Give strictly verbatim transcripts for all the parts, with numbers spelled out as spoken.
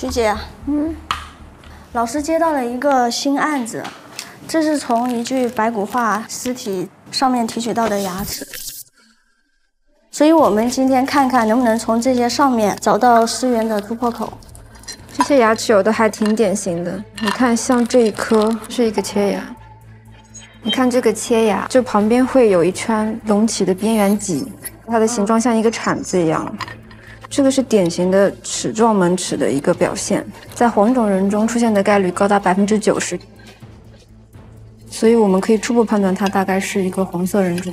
徐姐，嗯，老师接到了一个新案子，这是从一具白骨化尸体上面提取到的牙齿，所以我们今天看看能不能从这些上面找到尸源的突破口。 这些牙齿有的还挺典型的，你看，像这一颗是一个切牙，你看这个切牙，这旁边会有一圈隆起的边缘脊，它的形状像一个铲子一样。 这个是典型的齿状门齿的一个表现，在黄种人中出现的概率高达百分之九十，所以我们可以初步判断它大概是一个黄色人种。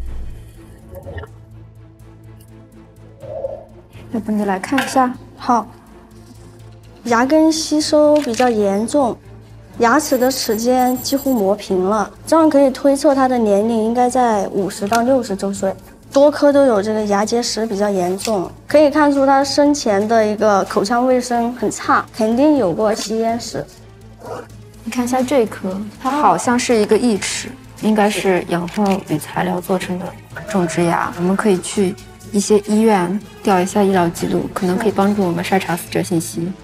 要不你来看一下？ 好，牙根吸收比较严重，牙齿的齿间几乎磨平了，这样可以推测它的年龄应该在五十到六十周岁。 多颗都有这个牙结石比较严重，可以看出他生前的一个口腔卫生很差，肯定有过吸烟史。 你看一下这颗，它好像是一个义齿，应该是氧化铝材料做成的种植牙。我们可以去一些医院调一下医疗记录，可能可以帮助我们筛查死者信息。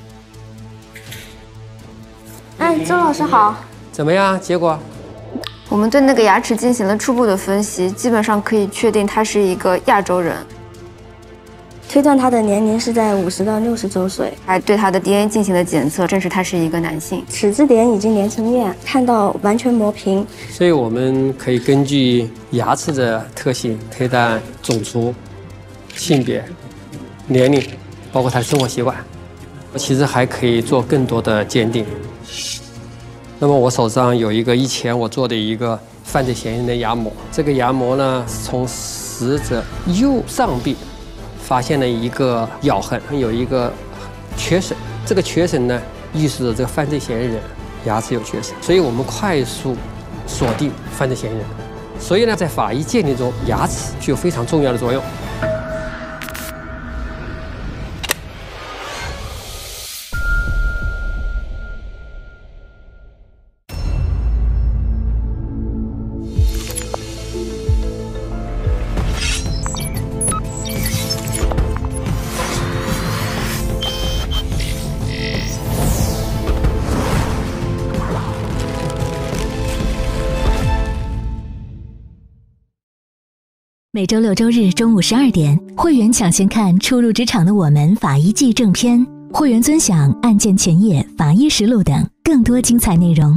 哎，周老师好。 怎么样？结果？ 我们对那个牙齿进行了初步的分析，基本上可以确定他是一个亚洲人， 推断他的年龄是在五十到六十周岁， 还对他的 D N A 进行了检测，证实他是一个男性。 齿质点已经连成面，看到完全磨平， 所以我们可以根据牙齿的特性推断种族、性别、年龄，包括他的生活习惯。其实还可以做更多的鉴定。 那么我手上有一个以前我做的一个犯罪嫌疑人的牙模，这个牙模呢，从死者右上臂发现了一个咬痕，有一个缺损。这个缺损呢，预示着这个犯罪嫌疑人牙齿有缺损，所以我们快速锁定犯罪嫌疑人。所以呢，在法医鉴定中，牙齿具有非常重要的作用。 每周六周日中午十二点，会员抢先看《初入职场的我们》法医季正片，会员尊享案件前夜、法医实录等更多精彩内容。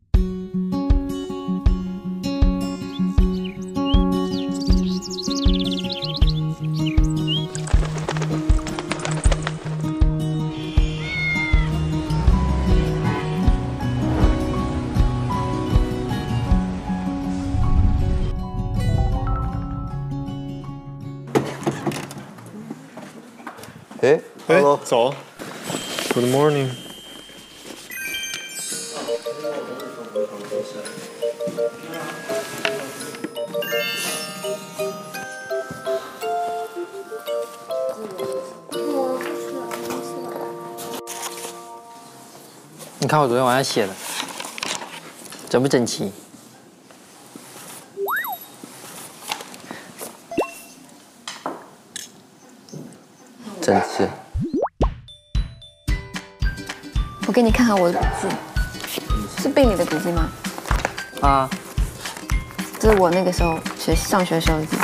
哎 ，Hello， 早 ，Good morning。 你看我昨天晚上写的，整不整齐？整齐。 我给你看看我的笔记，是病理的笔记吗？ 啊， 这是我那个时候学上学时候的笔记。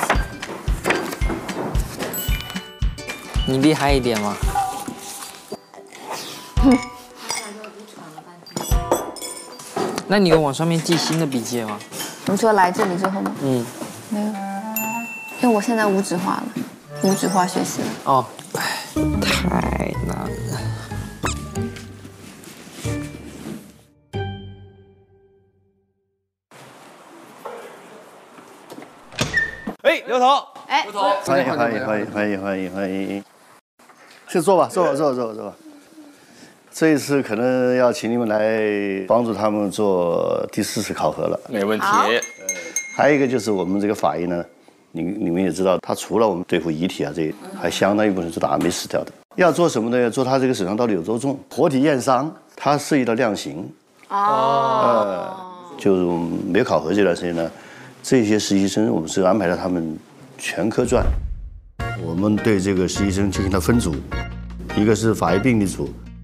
你厉害一点嘛。 哼。 那你有往上面记新的笔记吗？ 你说来这里之后吗？ 嗯， 没有，因为我现在无纸化了，无纸化学习了。 哦，太难了。 哎，刘头， 哎， 刘头， 欢迎欢迎欢迎欢迎欢迎欢迎，去坐吧，坐吧，坐吧，坐吧，坐吧。这一次可能要请你们来帮助他们做第四次考核了。 没问题。 还有一个就是我们这个法医呢，你你们也知道，他除了我们对付遗体啊这，还相当一部分是打没死掉的。要做什么呢？要做他这个手上到底有多重，活体验伤，它涉及到量刑。哦。呃，就是没有考核这段时间呢，这些实习生我们是安排了他们全科转，我们对这个实习生进行了分组，一个是法医病理组，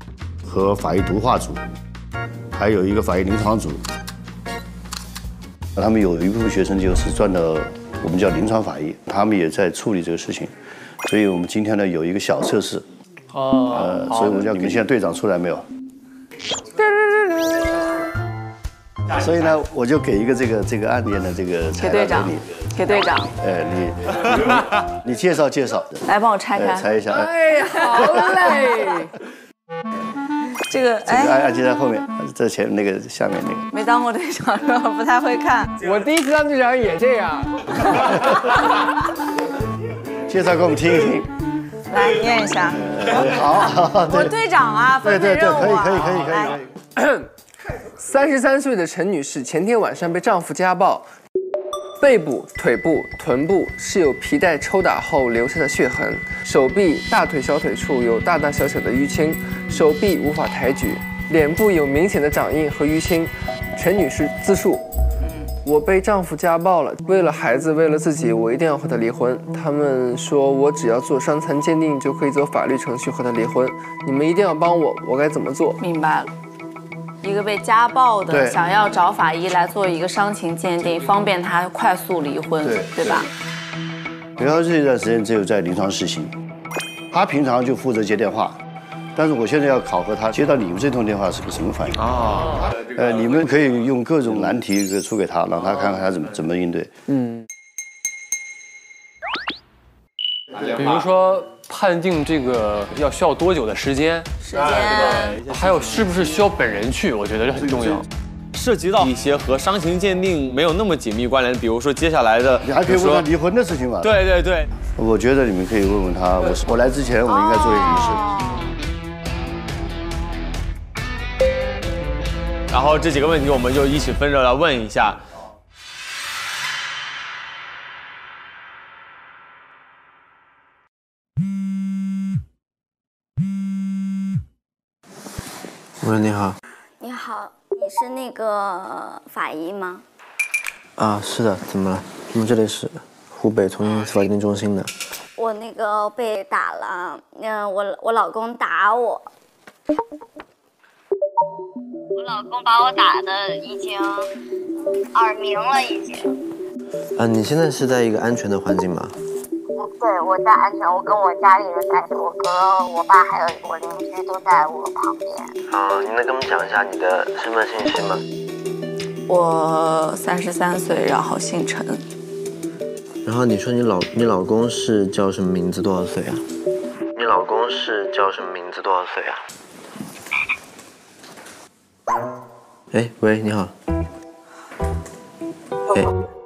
和法医毒化组，还有一个法医临床组。他们有一部分学生就是转到我们叫临床法医，他们也在处理这个事情。所以我们今天呢有一个小测试。哦。呃，所以我们要你们现在队长出来没有？所以呢，我就给一个这个这个案件的这个材料给你， 给队长。 哎，你你介绍介绍， 来帮我拆开， 拆一下。 哎，好嘞。这个哎，案件在后面，在前那个下面那个。 没当过队长是吧？不太会看。 我第一次当队长也这样。 介绍给我们听一听。 来念一下。 好， 我队长啊， 对对对，可以可以可以可以可以。 三十三岁的陈女士前天晚上被丈夫家暴，背部、腿部、臀部是有皮带抽打后留下的血痕，手臂、大腿、小腿处有大大小小的淤青，手臂无法抬举，脸部有明显的掌印和淤青。陈女士自述：我被丈夫家暴了，为了孩子，为了自己，我一定要和他离婚。他们说我只要做伤残鉴定就可以走法律程序和他离婚，你们一定要帮我，我该怎么做？ 明白了。一个被家暴的想要找法医来做一个伤情鉴定，方便他快速离婚， 对, 对吧？ 刘小姐这段时间只有在临床实习，她平常就负责接电话，但是我现在要考核她接到你们这通电话是个什么反应啊？呃，你们可以用各种难题出给她，让她看看她怎么怎么应对。嗯。 比如说判定这个要需要多久的时间？ 时间。 还有是不是需要本人去？我觉得这很重要。涉及到一些和伤情鉴定没有那么紧密关联，比如说接下来的， 你还可以问他离婚的事情嘛？ 对对对。 我觉得你们可以问问他，我我来之前我应该做些什么事。然后这几个问题我们就一起分着来问一下。 喂，你好。 你好，你是那个法医吗？ 啊，是的，怎么了？我们这里是湖北重庆司法鉴定中心的。 我那个被打了，嗯，我我老公打我，我老公把我打的已经耳鸣了，已经。 啊，你现在是在一个安全的环境吗？ 对，我在安全，我跟我家里人在，我哥、我爸还有我邻居都在我旁边。 啊，你能跟我们讲一下你的身份信息吗？ 我三十三岁，然后姓陈。 然后你说你老你老公是叫什么名字？多少岁啊？你老公是叫什么名字？多少岁啊？哎，喂，你好。哎。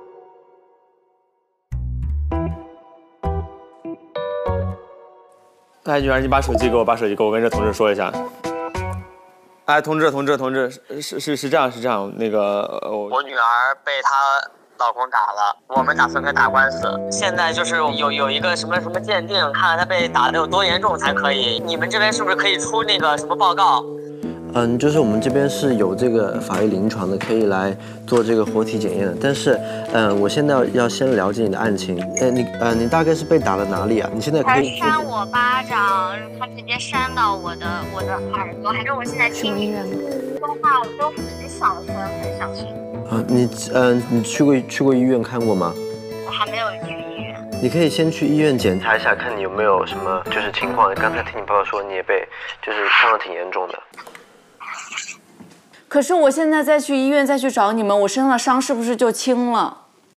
哎，女儿，你把手机给我，把手机给我，跟这同志说一下。哎，同志，同志，同志，是是是这样，是这样，那个我我女儿被她老公打了，我们打算跟打官司。现在就是有有一个什么什么鉴定，看看她被打的有多严重才可以。你们这边是不是可以出那个什么报告？ 嗯，就是我们这边是有这个法医临床的，可以来做这个活体检验的。但是，嗯，我现在要要先了解你的案情。哎，你呃，你大概是被打了哪里啊？你现在可以。 他扇我巴掌，他直接扇到我的我的耳朵，还是我现在听你说话都很小声，很小声。 啊，你嗯、呃，你去过去过医院看过吗？ 我还没有去医院。 你可以先去医院检查一下，看你有没有什么就是情况。刚才听你爸爸说你也被就是伤得挺严重的。 可是我现在再去医院再去找你们，我身上的伤是不是就轻了？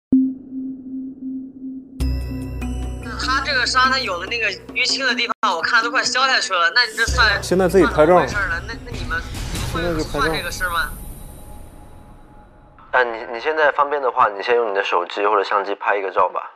他这个伤，他有的那个淤青的地方，我看都快消下去了。那你这算现在自己拍照事了？那那你们你们会算这个事吗？ 啊，你你现在方便的话，你先用你的手机或者相机拍一个照吧。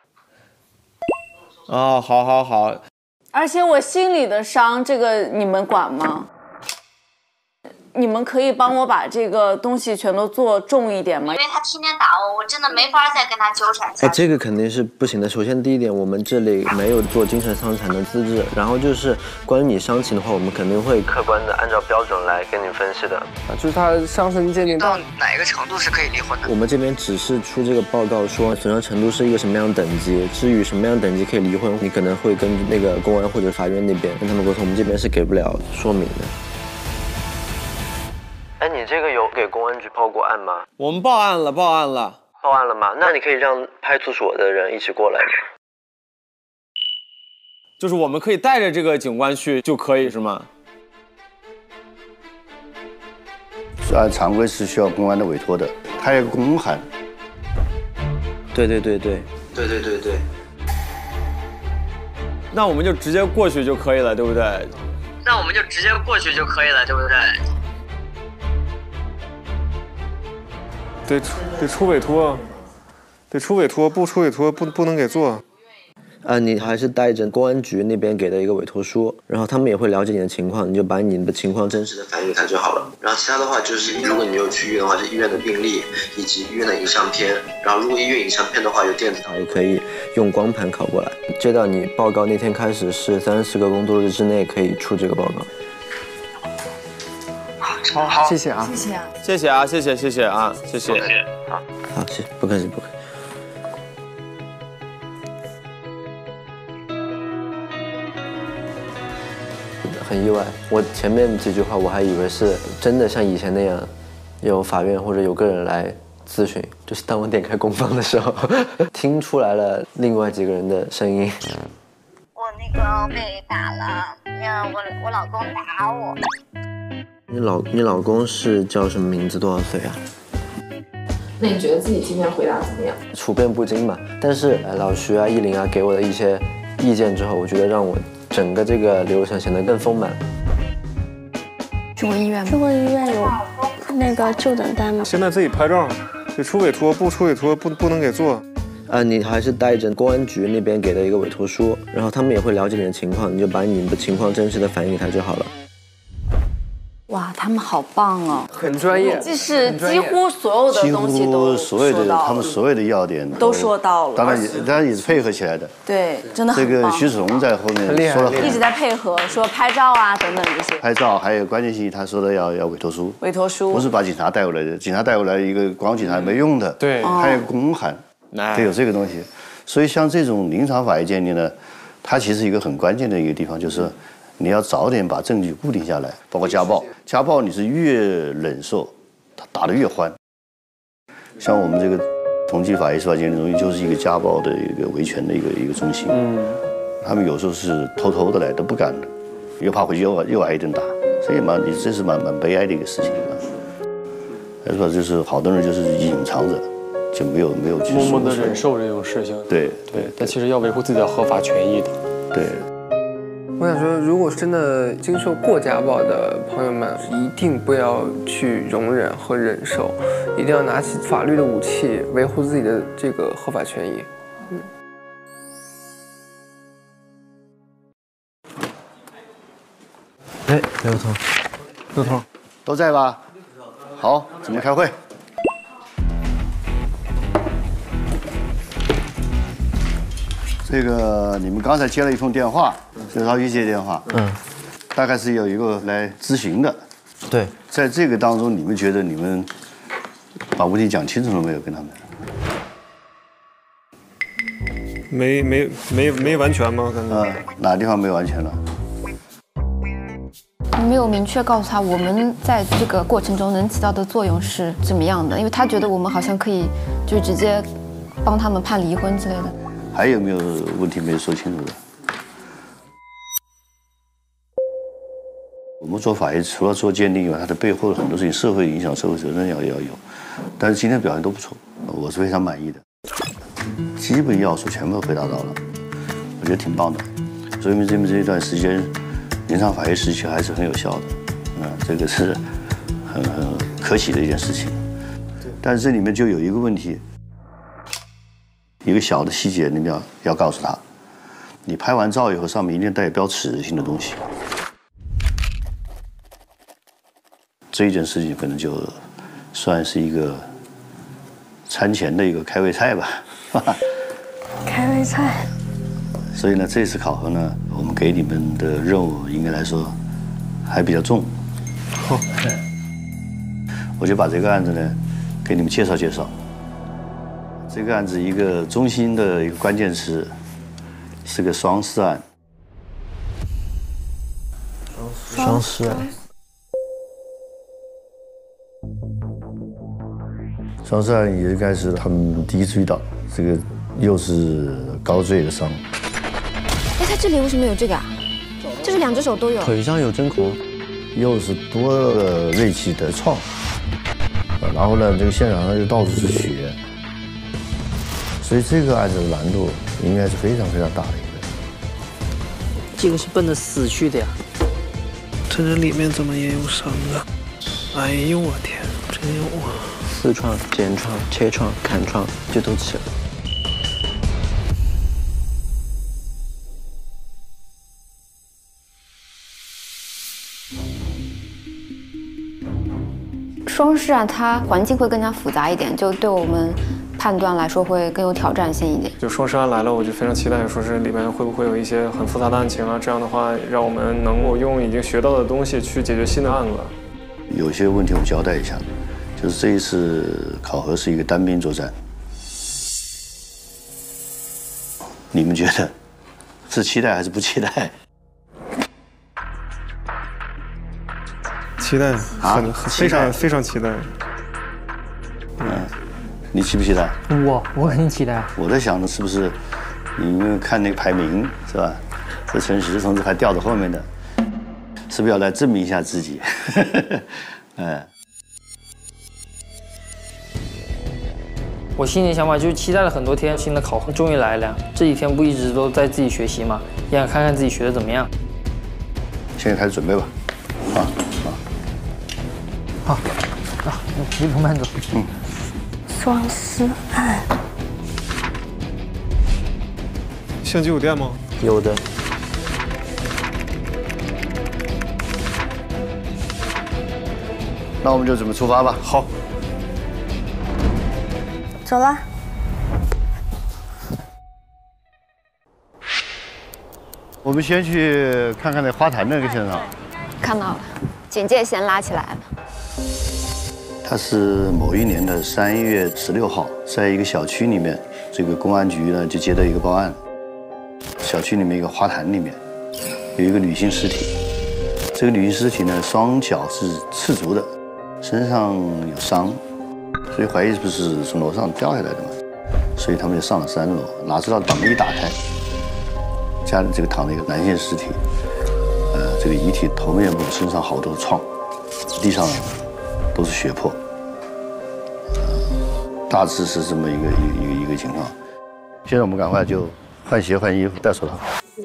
哦，好，好，好。 而且我心里的伤，这个你们管吗？你们可以帮我把这个东西全都做重一点吗？ 因为他天天打我，我真的没法再跟他纠缠下去。 哎，这个肯定是不行的。首先第一点，我们这里没有做精神伤残的资质。然后就是关于你伤情的话，我们肯定会客观的按照标准来跟你分析的。 啊，就是他伤痕鉴定到哪一个程度是可以离婚的？ 我们这边只是出这个报告说损伤程度是一个什么样的等级，至于什么样的等级可以离婚，你可能会跟那个公安或者法院那边跟他们沟通，我们这边是给不了说明的。 报过案吗？ 我们报案了，报案了， 报案了吗？那你可以让派出所的人一起过来吗？ 就是我们可以带着这个警官去就可以是吗？ 按常规是需要公安的委托的，他有个公函。 对对对对对对对对。 那我们就直接过去就可以了，对不对？ 那我们就直接过去就可以了，对不对？ 得出得出委托，得出委托，不出委托不不能给做。 啊，你还是带着公安局那边给的一个委托书，然后他们也会了解你的情况，你就把你的情况真实的反映给他就好了。然后其他的话就是，如果你有去医院的话，就医院的病历以及医院的影像片。然后如果医院影像片的话有电子档，也可以用光盘拷过来。接到你报告那天开始是三十个工作日之内可以出这个报告。 好，好，谢谢啊， 谢谢啊， 谢谢啊，谢谢谢谢啊，谢谢。 好，好，谢谢，不客气不客气。很意外，我前面几句话我还以为是真的像以前那样，有法院或者有个人来咨询，就是当我点开公放的时候，听出来了另外几个人的声音。 我那个被打了，嗯，我我老公打我。 你老你老公是叫什么名字？多少岁啊？ 那你觉得自己今天回答怎么样？ 处变不惊嘛，但是呃老徐啊、依林啊给我的一些意见之后，我觉得让我整个这个流程显得更丰满。 去过医院吗？ 去过医院有那个就诊单吗？ 现在自己拍照，得出委托，不出委托不不能给做。 啊，你还是带着公安局那边给的一个委托书，然后他们也会了解你的情况，你就把你的情况真实的反映给他就好了。 哇，他们好棒哦， 很专业， 就是几乎所有的东西都所有的他们所有的要点都说到了， 当然也当然也是配合起来的。 对，真的很这棒。 个徐子龙在后面说了很一直在配合，说拍照啊等等这些。 拍照还有关键信息，他说的要要委托书。 委托书不是把警察带过来的，警察带过来一个光警察没用的， 对， 还有公函，得有这个东西。所以像这种临场法医鉴定呢，它其实一个很关键的一个地方就是。你要早点把证据固定下来，包括家暴。家暴你是越忍受，他打得越欢。像我们这个同济法医司法鉴定中心就是一个家暴的一个维权的一个一个中心。嗯，他们有时候是偷偷的来，都不敢的，又怕回去又又挨一顿打，所以蛮，这是蛮蛮悲哀的一个事情啊。还说就是好多人就是隐藏着，就没有没有去默默的忍受这种事情。 对对，但其实要维护自己的合法权益的。 对。 我想说，如果真的经受过家暴的朋友们，一定不要去容忍和忍受，一定要拿起法律的武器，维护自己的这个合法权益。嗯。 哎，刘头， 刘头， 都在吧？好，准备开会。这个你们刚才接了一通电话，刘朝玉接电话，嗯，大概是有一个来咨询的， 对， 在这个当中，你们觉得你们把问题讲清楚了没有？跟他们没没没没完全吗？刚才、 呃、哪个地方没完全了？ 没有明确告诉他我们在这个过程中能起到的作用是怎么样的，因为他觉得我们好像可以就直接帮他们判离婚之类的。 还有没有问题没有说清楚的？我们做法医除了做鉴定以外，它的背后的很多事情，社会影响、社会责任要要有。但是今天表现都不错，我是非常满意的，基本要素全部回答到了，我觉得挺棒的。说明这边这一段时间，临场法医实习还是很有效的，啊，这个是很很可喜的一件事情。但是这里面就有一个问题。一个小的细节，你们要要告诉他，你拍完照以后，上面一定带标尺性的东西。这一件事情可能就算是一个餐前的一个开胃菜吧。 开胃菜。 所以呢，这次考核呢，我们给你们的任务应该来说还比较重。哦、我就把这个案子呢，给你们介绍介绍。这个案子一个中心的一个关键词是个双尸案。 双尸案。 双尸案也应该是他们第一次遇到，这个又是高坠的伤。 哎，他这里为什么有这个啊？这是两只手都有。 腿上有针孔， 又是多个锐器的创，然后呢，这个现场上又到处是血，所以这个案子的难度应该是非常非常大的一个。 这个是奔着死去的呀。 这这里面怎么也有伤啊？哎呦我天，真有啊！ 刺创、剪创、切创、砍创，就都起了。 双尸案它环境会更加复杂一点，就对我们判断来说会更有挑战性一点。 就双尸案来了，我就非常期待，说是里面会不会有一些很复杂的案情啊？这样的话，让我们能够用已经学到的东西去解决新的案子。 有些问题我们交代一下，就是这一次考核是一个单兵作战，你们觉得是期待还是不期待？ 期待，很非常非常期待。 嗯，你期不期待？ 我我肯定期待。 我在想的是不是你们看那个排名是吧？这陈实同志还掉在后面的，是不是要来证明一下自己？嗯。 我心里想法就是期待了很多天，新的考核终于来了。这几天不一直都在自己学习嘛，也想看看自己学的怎么样。 现在开始准备吧，啊。 好，啊，一路慢走。嗯。 双尸案。 相机有电吗？ 有的。 那我们就准备出发吧。 好。 走了。 我们先去看看那花坛那个现场。 看到了，警戒线拉起来了。 他是某一年的三月十六号，在一个小区里面，这个公安局呢就接到一个报案，小区里面一个花坛里面有一个女性尸体，这个女性尸体呢双脚是赤足的，身上有伤，所以怀疑是不是从楼上掉下来的嘛，所以他们就上了三楼，哪知道把门一打开，家里这个躺着一个男性尸体，呃，这个遗体头面部身上好多创，地上都是血泊，呃，大致是这么一个一个一个一个情况。现在我们赶快就换鞋、换衣服、戴手套。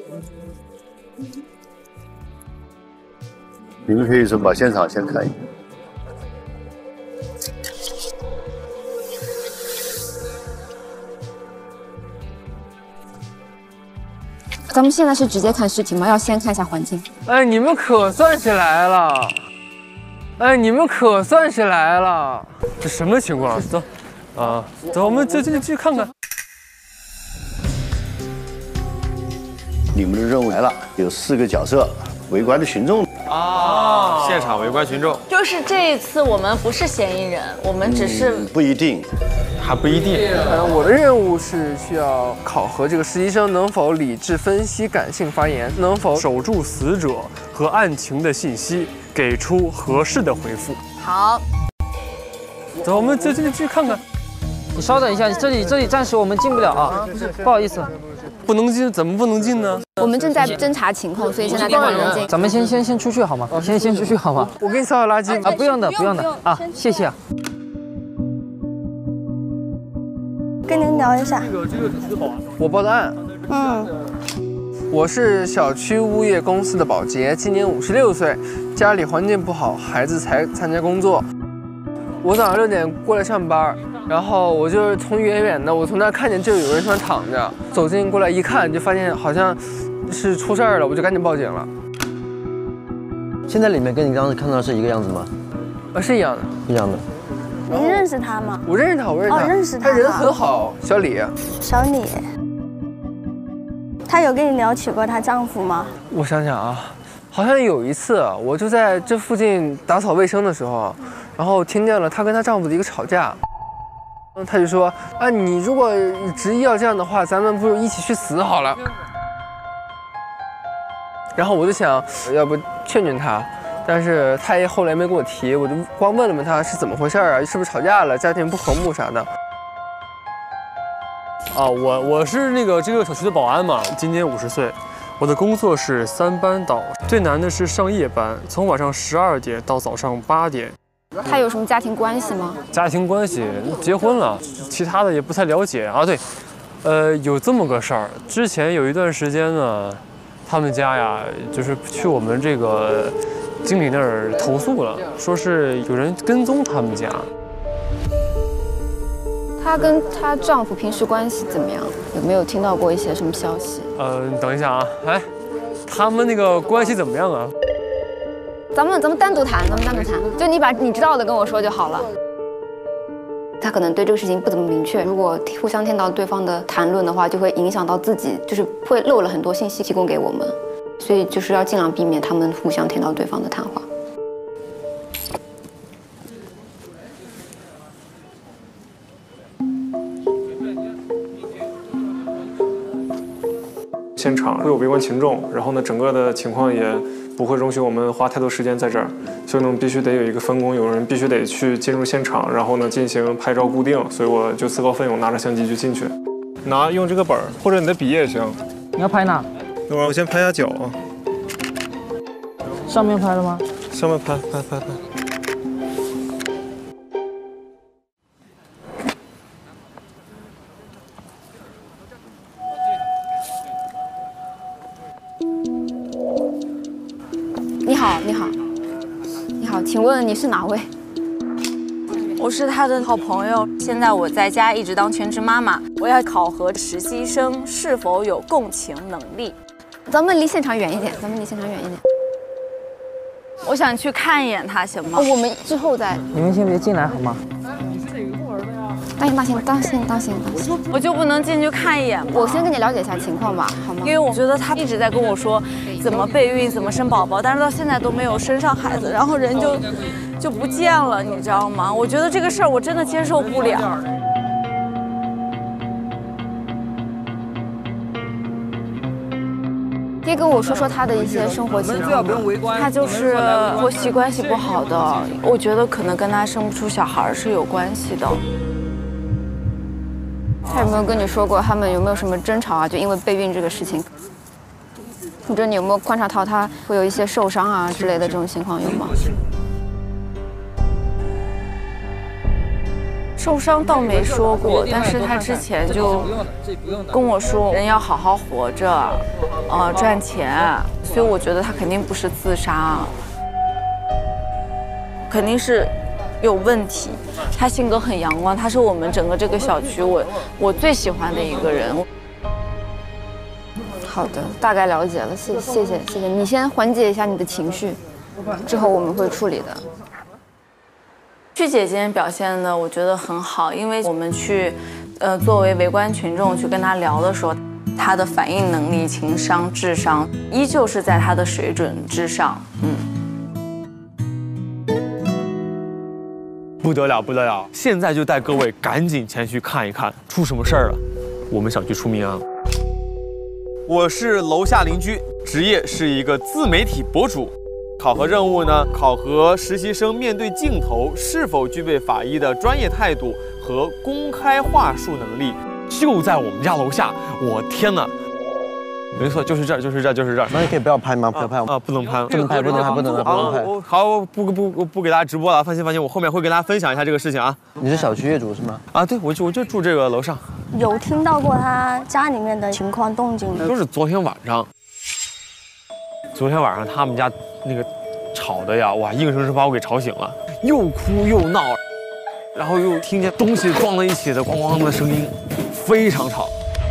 你们可以说把现场先看一眼。 咱们现在是直接看尸体吗？要先看一下环境。 哎，你们可算是来了！哎，你们可算是来了！这什么情况？走，啊，走，我们这这去看看。 你们的任务来了，有四个角色，围观的群众啊，现场围观群众。 就是这一次我们不是嫌疑人，我们只是、 嗯、不一定。 还不一定。 呃，我的任务是需要考核这个实习生能否理智分析、感性发言，能否守住死者和案情的信息，给出合适的回复。 好， 走，我们这这去看看。 你稍等一下，这里这里暂时我们进不了啊，不好意思。 不能进？怎么不能进呢？ 我们正在侦查情况，所以现在不能进。 咱们先先先出去好吗？先先出去好吗？ 我给你扫扫垃圾啊，不用的，不用的啊，谢谢啊。 跟您聊一下。 我报的案。 嗯。 我是小区物业公司的保洁，今年五十六岁，家里环境不好，孩子才参加工作。我早上六点过来上班，然后我就是从远远的，我从那儿看见就有人上躺着，走近过来一看，就发现好像是出事儿了，我就赶紧报警了。 现在里面跟你刚刚看到的是一个样子吗？ 啊，是一样的， 一样的。 您认识他吗？ 我认识他，我认识他。 哦，认识他。 他人很好，小李。 小李。她有跟你聊起过她丈夫吗？ 我想想啊，好像有一次，我就在这附近打扫卫生的时候，然后听见了她跟她丈夫的一个吵架。她就说：“啊，你如果执意要这样的话，咱们不如一起去死好了。”然后我就想，要不劝劝她， 但是他也后来没跟我提，我就光问了问他是怎么回事啊，是不是吵架了，家庭不和睦啥的。 啊，我我是那个这个小区的保安嘛，今年五十岁，我的工作是三班倒，最难的是上夜班，从晚上十二点到早上八点。 他有什么家庭关系吗？ 家庭关系，结婚了，其他的也不太了解啊。对，呃，有这么个事儿，之前有一段时间呢，他们家呀，就是去我们这个经理那儿投诉了，说是有人跟踪他们家。 她跟她丈夫平时关系怎么样？有没有听到过一些什么消息？ 呃，等一下啊，哎，他们那个关系怎么样啊？ 咱们咱们单独谈，咱们单独谈，就你把你知道的跟我说就好了。他可能对这个事情不怎么明确，如果互相听到对方的谈论的话，就会影响到自己，就是会漏了很多信息提供给我们，所以就是要尽量避免他们互相听到对方的谈话。 现场会有围观群众，然后呢，整个的情况也不会容许我们花太多时间在这儿，所以呢，我们必须得有一个分工，有人必须得去进入现场，然后呢进行拍照固定，所以我就自告奋勇拿着相机就进去，拿用这个本儿或者你的笔也行。 你要拍哪？ 等会儿我先拍下脚啊。 上面拍了吗？ 上面拍拍拍拍。 你好，你好，你好，请问你是哪位？ 我是他的好朋友，现在我在家一直当全职妈妈，我要考核实习生是否有共情能力。 咱们离现场远一点，咱们离现场远一点。 我想去看一眼他，行吗？ 哦，我们之后再。 你们先别进来好吗？ 当心，当心，当心，当心，当心！ 我就不能进去看一眼吗？ 我先跟你了解一下情况吧，好吗？ 因为我觉得他一直在跟我说怎么备孕、怎么生宝宝，但是到现在都没有生上孩子，然后人就就不见了，你知道吗？我觉得这个事儿我真的接受不了。 可以跟我说说他的一些生活情况吗？ 他就是婆媳关系不好的，我觉得可能跟他生不出小孩是有关系的。 他有没有跟你说过他们有没有什么争吵啊？就因为备孕这个事情，或者你有没有观察到他会有一些受伤啊之类的这种情况有吗？ 受伤倒没说过，但是他之前就跟我说人要好好活着，呃，赚钱，所以我觉得他肯定不是自杀，肯定是有问题。他性格很阳光，他是我们整个这个小区我我最喜欢的一个人。 好的，大概了解了，谢谢谢谢谢。你先缓解一下你的情绪，之后我们会处理的。 曲姐今天表现的我觉得很好，因为我们去，呃，作为围观群众去跟她聊的时候，她的反应能力、情商、智商依旧是在她的水准之上，嗯。 不得了，不得了！现在就带各位赶紧前去看一看，出什么事儿了？我们小区出名啊！我是楼下邻居，职业是一个自媒体博主。考核任务呢，考核实习生面对镜头是否具备法医的专业态度和公开话术能力，就在我们家楼下。我天哪！没错，就是这儿，就是这儿，就是这儿。 那你可以不要拍吗？不要拍啊！不能拍， 不能拍，不能拍，不能拍，不能拍。 好，不不不不给大家直播了，放心放心，我后面会跟大家分享一下这个事情啊。 你是小区业主是吗？ 啊，对，我就我就住这个楼上。 有听到过他家里面的情况动静吗？ 就是昨天晚上，昨天晚上他们家那个吵的呀，哇，硬生生把我给吵醒了，又哭又闹，然后又听见东西撞在一起的咣咣的声音，非常吵。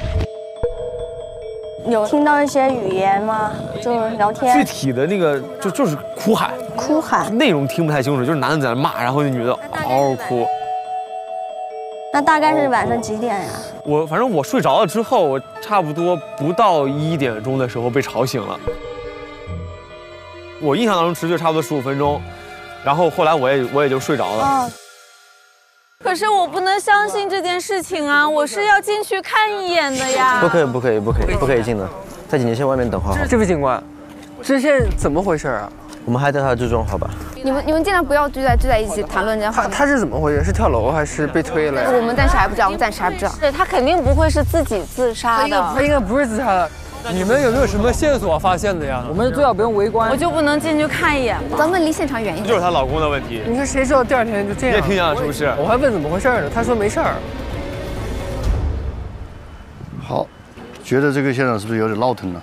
有听到一些语言吗？就是聊天。 具体的那个就就是哭喊， 哭喊， 内容听不太清楚，就是男的在那骂，然后那女的嗷嗷哭。 那大概是晚上几点呀？ 我反正我睡着了之后，我差不多不到一点钟的时候被吵醒了。我印象当中持续差不多十五分钟，然后后来我也我也就睡着了。 哦。 可是我不能相信这件事情啊！我是要进去看一眼的呀。 不可以，不可以，不可以，不可以进的，在警戒线外面等候。 这位警官，这现在怎么回事啊？ 我们还带他自重，好吧？ 你们你们尽量不要聚在聚在一起谈论这他他是怎么回事？是跳楼还是被推了？ 我们暂时还不知道，我们暂时还不知道。 对他肯定不会是自己自杀的， 他应该不是自杀的。 你们有没有什么线索发现的呀？ 我们最好不用围观。 我就不能进去看一眼吗？ 咱们离现场远一点。 就是她老公的问题。 你说谁知道第二天就这样？ 也挺想是不是？ 我还问怎么回事呢，他说没事儿。 好，觉得这个现场是不是有点闹腾了？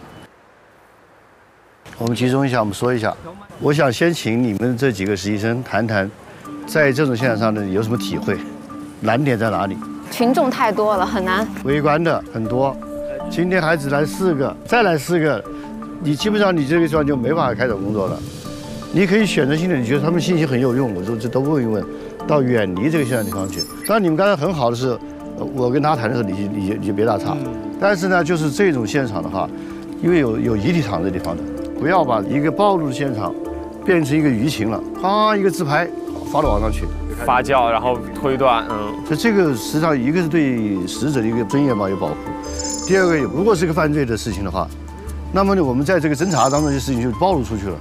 我们集中一下，我们说一下。我想先请你们这几个实习生谈谈，在这种现场上呢有什么体会，难点在哪里？ 群众太多了，很难。 围观的很多。今天还只来四个，再来四个，你基本上你这个地方就没法开展工作了。你可以选择性的，你觉得他们信息很有用，我说这都问一问，到远离这个现场地方去。当然你们刚才很好的是，我跟他谈的时候，你你你就别打岔。但是呢，就是这种现场的话，因为有有遗体躺这地方的，不要把一个暴露的现场变成一个舆情了，啪一个自拍发到网上去。 发酵，然后推断，嗯， 所以这个实际上一个是对死者的一个尊严嘛有保护，第二个如果是个犯罪的事情的话，那么呢我们在这个侦查当中的事情就暴露出去了。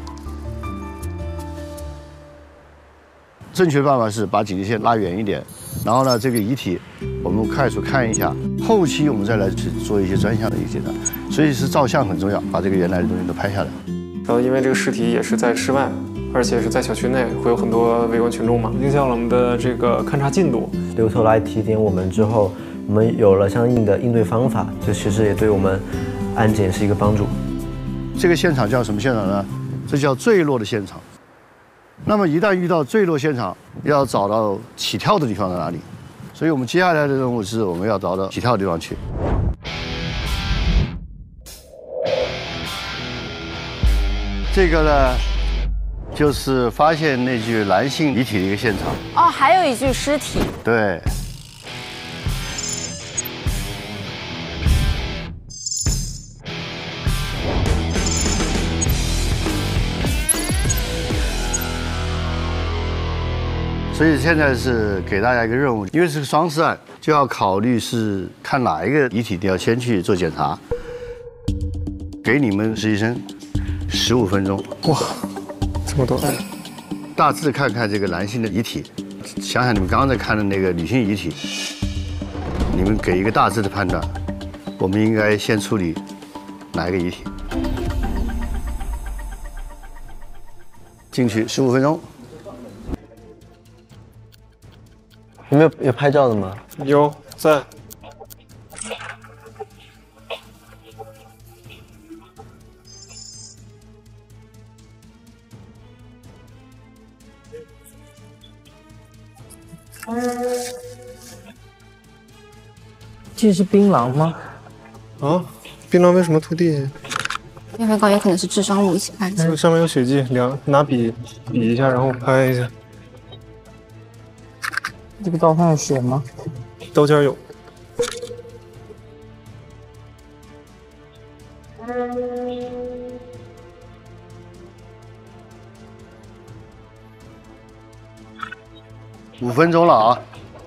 正确办法是把警戒线拉远一点，然后呢这个遗体我们快速看一下，后期我们再来去做一些专项的一些的，所以是照相很重要，把这个原来的东西都拍下来。 然后因为这个尸体也是在室外。而且是在小区内，会有很多围观群众嘛，影响了我们的这个勘查进度。 刘头来提点我们之后，我们有了相应的应对方法，这其实也对我们案件是一个帮助。 这个现场叫什么现场呢？这叫坠落的现场。那么一旦遇到坠落现场，要找到起跳的地方在哪里？所以我们接下来的任务是我们要找到起跳的地方去。这个呢？就是发现那具男性遗体的一个现场。 哦，还有一具尸体。 对。所以现在是给大家一个任务，因为是个双尸案，就要考虑是看哪一个遗体你要先去做检查。给你们实习生十五分钟。 哇！这么多， 大致看看这个男性的遗体，想想你们刚刚在看的那个女性遗体，你们给一个大致的判断，我们应该先处理哪一个遗体？进去十五分钟。 有没有有拍照的吗？ 有，在。 这是槟榔吗？ 啊，槟榔为什么吐地下？ 因为感觉可能是智商物一起拍的。 这个上面有血迹，量拿笔比一下，然后拍一下。 这个刀上有血吗？ 刀尖有。 五分钟了啊！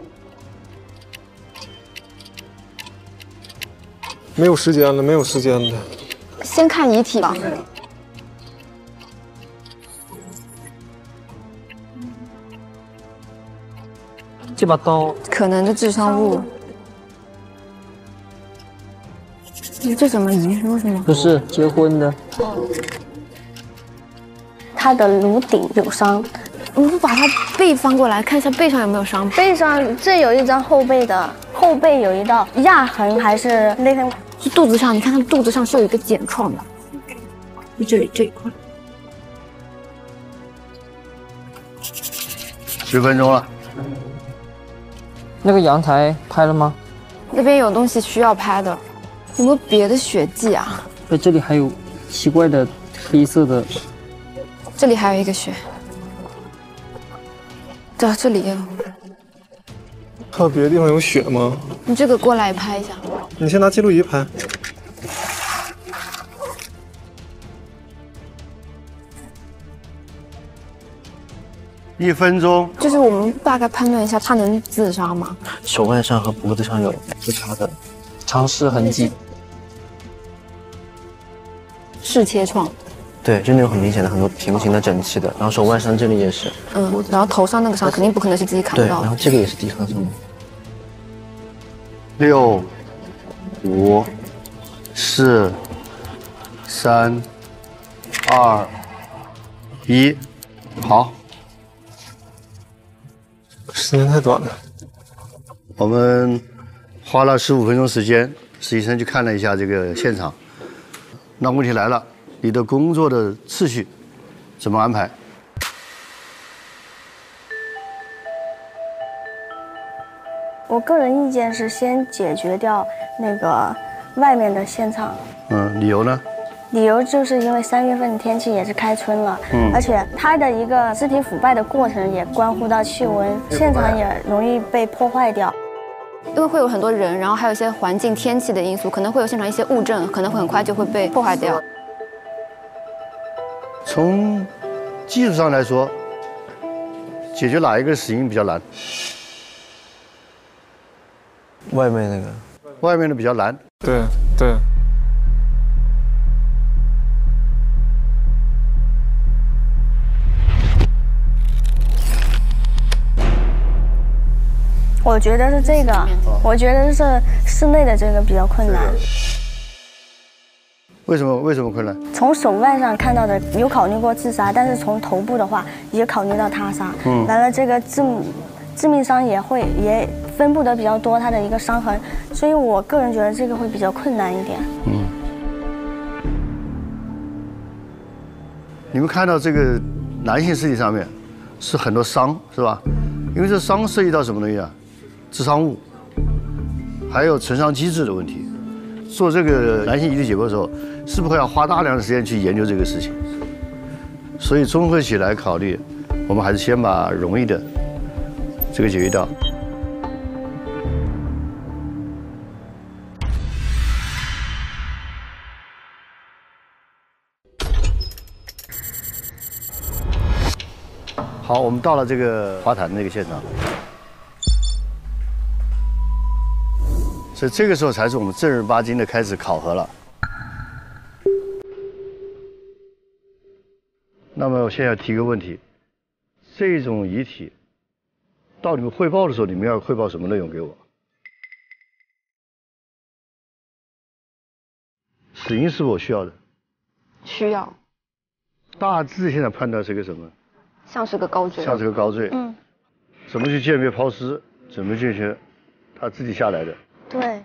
没有时间了，没有时间了。 先看遗体吧。 这把刀可能的致伤物。这什么遗书是吗？ 不是结婚的。 他的颅顶有伤。 我们把他背翻过来看一下背上有没有伤。 背上这有一张后背的，后背有一道压痕还是勒痕？ 是肚子上，你看他肚子上是有一个茧创的，就这里这一块。 十分钟了。 那个阳台拍了吗？ 那边有东西需要拍的，有没有别的血迹啊？ 哎，这里还有奇怪的黑色的。 这里还有一个血。对，这里也有。 还有别的地方有血吗？ 你这个过来拍一下。 你先拿记录仪拍。 一分钟。 就是我们大概判断一下，他能自杀吗？ 手腕上和脖子上有自杀的尝试痕迹。 是切创。 对。 对，就那种很明显的很多平行的整齐的，然后手腕上这里也是。 嗯，然后头上那个伤肯定不可能是自己砍对， 到的。 然后这个也是地上伤。 六、五、四、三、二、一，好。 时间太短了。 我们花了十五分钟时间，实习生去看了一下这个现场。那问题来了，你的工作的次序怎么安排？ 我个人意见是先解决掉那个外面的现场。 嗯，理由呢？ 理由就是因为三月份天气也是开春了， 嗯而且它的一个肢体腐败的过程也关乎到气温，现场也容易被破坏掉。 因为会有很多人，然后还有一些环境、天气的因素，可能会有现场一些物证，可能会很快就会被破坏掉。 从技术上来说，解决哪一个死因比较难？ 外面那个， 外面的比较难。 对对。 我觉得是这个，我觉得是室内的这个比较困难。 为什么？为什么困难？ 从手腕上看到的有考虑过自杀，但是从头部的话也考虑到他杀。嗯，完了这个致致命伤也会也分布的比较多，它的一个伤痕，所以我个人觉得这个会比较困难一点。 嗯。你们看到这个男性尸体上面是很多伤，是吧？因为这伤涉及到什么东西啊？致伤物，还有存伤机制的问题。做这个男性遗体解剖的时候，是不是要花大量的时间去研究这个事情？所以综合起来考虑，我们还是先把容易的这个解决掉。好，我们到了这个花坛那个现场。所以这个时候才是我们正儿八经的开始考核了。那么我现在要提个问题：这种遗体到你们汇报的时候，你们要汇报什么内容给我？死因是我需要的。 需要。 大致现在判断是个什么？ 像是个高坠。 像是个高坠。 嗯。 怎么去鉴别抛尸？怎么进行他自己下来的？ 对，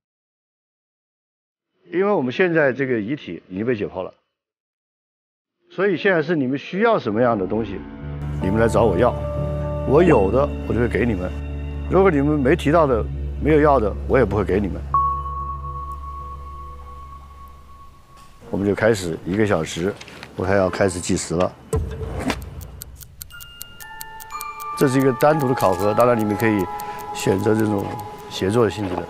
因为我们现在这个遗体已经被解剖了，所以现在是你们需要什么样的东西，你们来找我要，我有的我就会给你们，如果你们没提到的、没有要的，我也不会给你们。我们就开始一个小时，我还要开始计时了。这是一个单独的考核，当然你们可以选择这种协作性质的。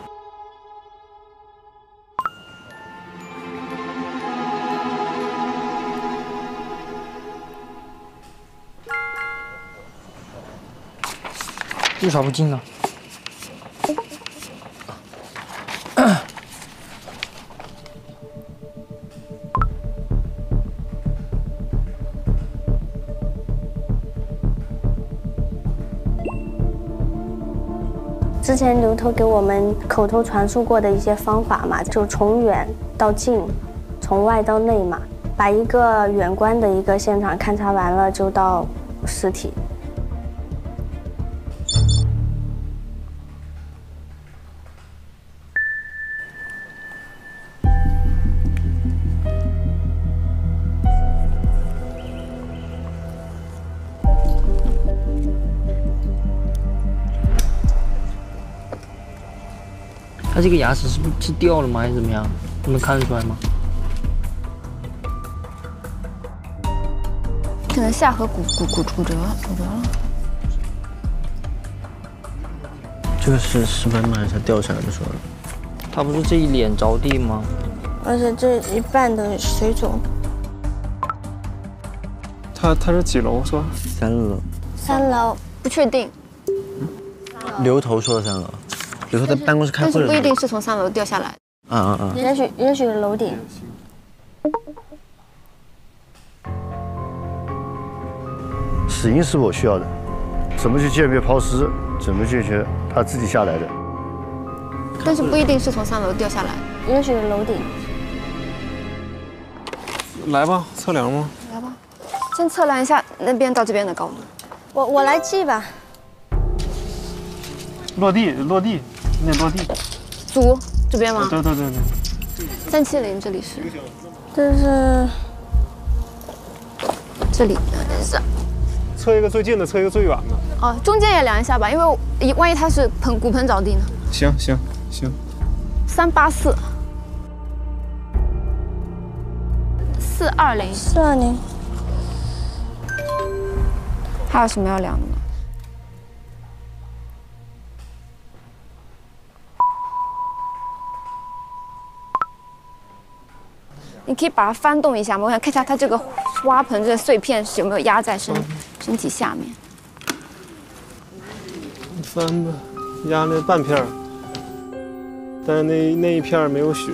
又少不进了。 之前刘头给我们口头传述过的一些方法嘛，就从远到近，从外到内嘛，把一个远观的一个现场勘察完了，就到尸体。 他这个牙齿是不是掉了吗？还是怎么样？你们看得出来吗？ 可能下颌骨骨骨骨折骨折了。 这个是石斑吗？还是它掉下来的时候？ 他不是这一脸着地吗？ 而且这一半的水肿。 他他是几楼是吧？ 三楼。 三楼不确定。 刘头说的三楼。刘头在办公室开会了。 但是不一定是从三楼掉下来。 啊啊啊！ 也许也许楼顶。 死因是我需要的，怎么去鉴别抛尸，怎么去学他自己下来的。 但是不一定是从三楼掉下来， 也许楼顶。 来吧，测量吗？ 来吧，先测量一下那边到这边的高度。 我我来记吧。 落地，落地，那落地。 足这边吗？ 对对对对。 三七零这里是。 这是。 这里是。 测一个最近的，测一个最远的。 哦，中间也量一下吧，因为万一它是盆骨盆着地呢。 行行行。 三八四。四二零。 四二零。 还有什么要量的吗？你可以把它翻动一下吗？我想看一下它这个花盆这个碎片是有没有压在身身体下面。 翻吧，压了半片儿，但是那那一片没有血。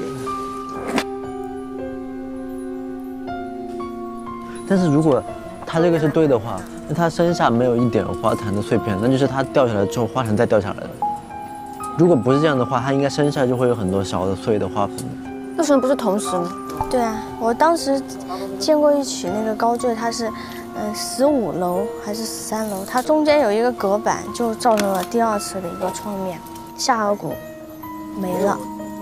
但是如果它这个是对的话，那它身下没有一点花坛的碎片，那就是它掉下来之后花坛再掉下来的。如果不是这样的话，它应该身下就会有很多小的碎的花盆。 为什么不是同时呢？ 对啊，我当时见过一起那个高坠，它是嗯十五楼还是十三楼，它中间有一个隔板，就造成了第二次的一个创面，下颌骨没了。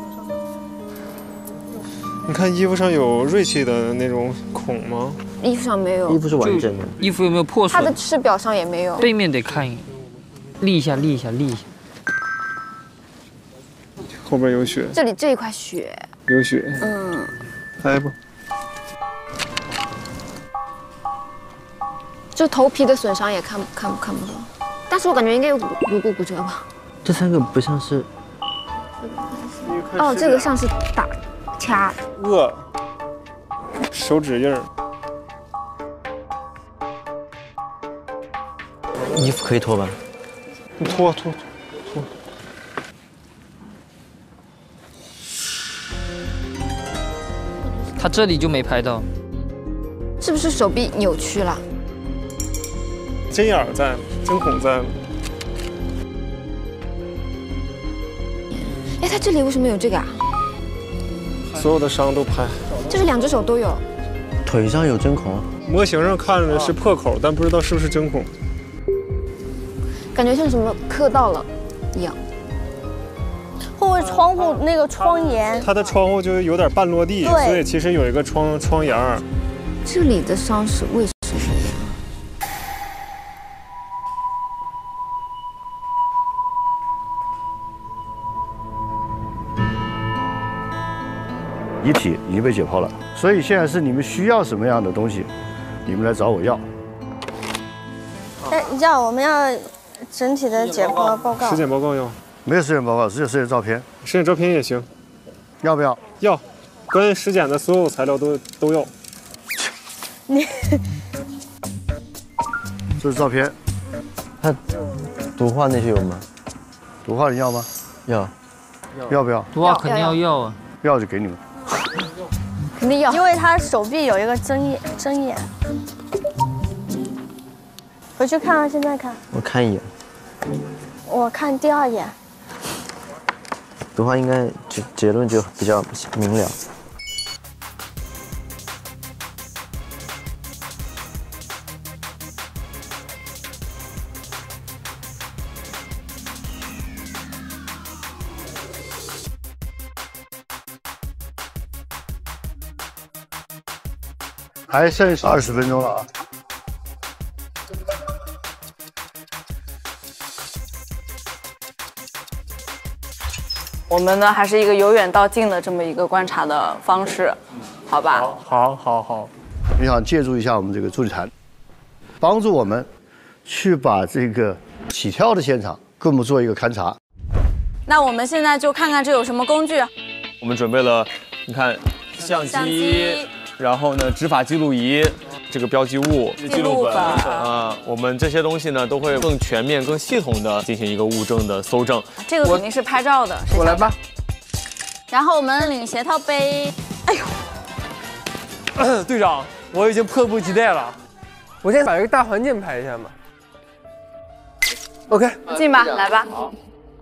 你看衣服上有锐器的那种孔吗？ 衣服上没有， 衣服是完整的。 衣服有没有破损？ 它的赤表上也没有。 背面得看一眼，立一下，立一下，立一下。 后边有血。 这里这一块血。 有血。 嗯。 拍吧。 就头皮的损伤也看看看不到，但是我感觉应该有颅颅骨骨折吧。 这三个不像是。 哦，这个像是打掐。 握。手指印儿。 衣服可以脱吧？ 你脱脱脱。 他这里就没拍到， 是不是手臂扭曲了？ 针眼儿在，针孔在。 哎，他这里为什么有这个啊？ 所有的伤都拍。 就是两只手都有。 腿上有针孔。 模型上看着是破口，但不知道是不是针孔。 感觉像什么磕到了一样。 会不会窗户那个窗沿？ 它的窗户就有点半落地，所以其实有一个窗窗沿儿。 这里的伤是为什么呀？ 遗体已经被解剖了，所以现在是你们需要什么样的东西，你们来找我要。 哎，要我们要整体的解剖报告。 尸检报告要。 没有尸检报告，只有尸检照片。 尸检照片也行， 要不要？ 要，跟尸检的所有材料都都要。 你， 这是照片。 他毒化那些有吗？ 毒化你要吗？ 要。 要不要？ 毒化肯定要要啊。 要就给你们。 肯定要， 因为他手臂有一个针眼，针眼。回去看啊，现在看。 我看一眼。 我看第二眼。 毒化应该结结论就比较明了。 还剩二十分钟了啊！ 我们呢还是一个由远到近的这么一个观察的方式，好吧？ 好，好，好。 你想借助一下我们这个助理团，帮助我们去把这个起跳的现场给我们做一个勘察。 那我们现在就看看这有什么工具。 我们准备了，你看相机， 相机然后呢执法记录仪，这个标记物、 记录本啊，我们这些东西呢都会更全面、更系统的进行一个物证的搜证。 这个肯定是拍照的， 我来吧。 然后我们领鞋套杯。哎呦，队长，我已经迫不及待了。 我先把这个大环境排一下嘛。OK， 进吧，来吧。 好。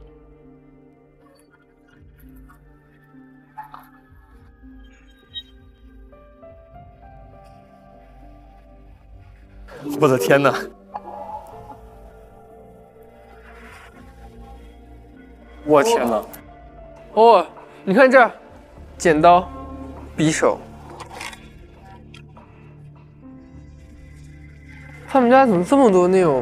我的天哪！ 我天哪！哦，你看这儿，剪刀、匕首。他们家怎么这么多那种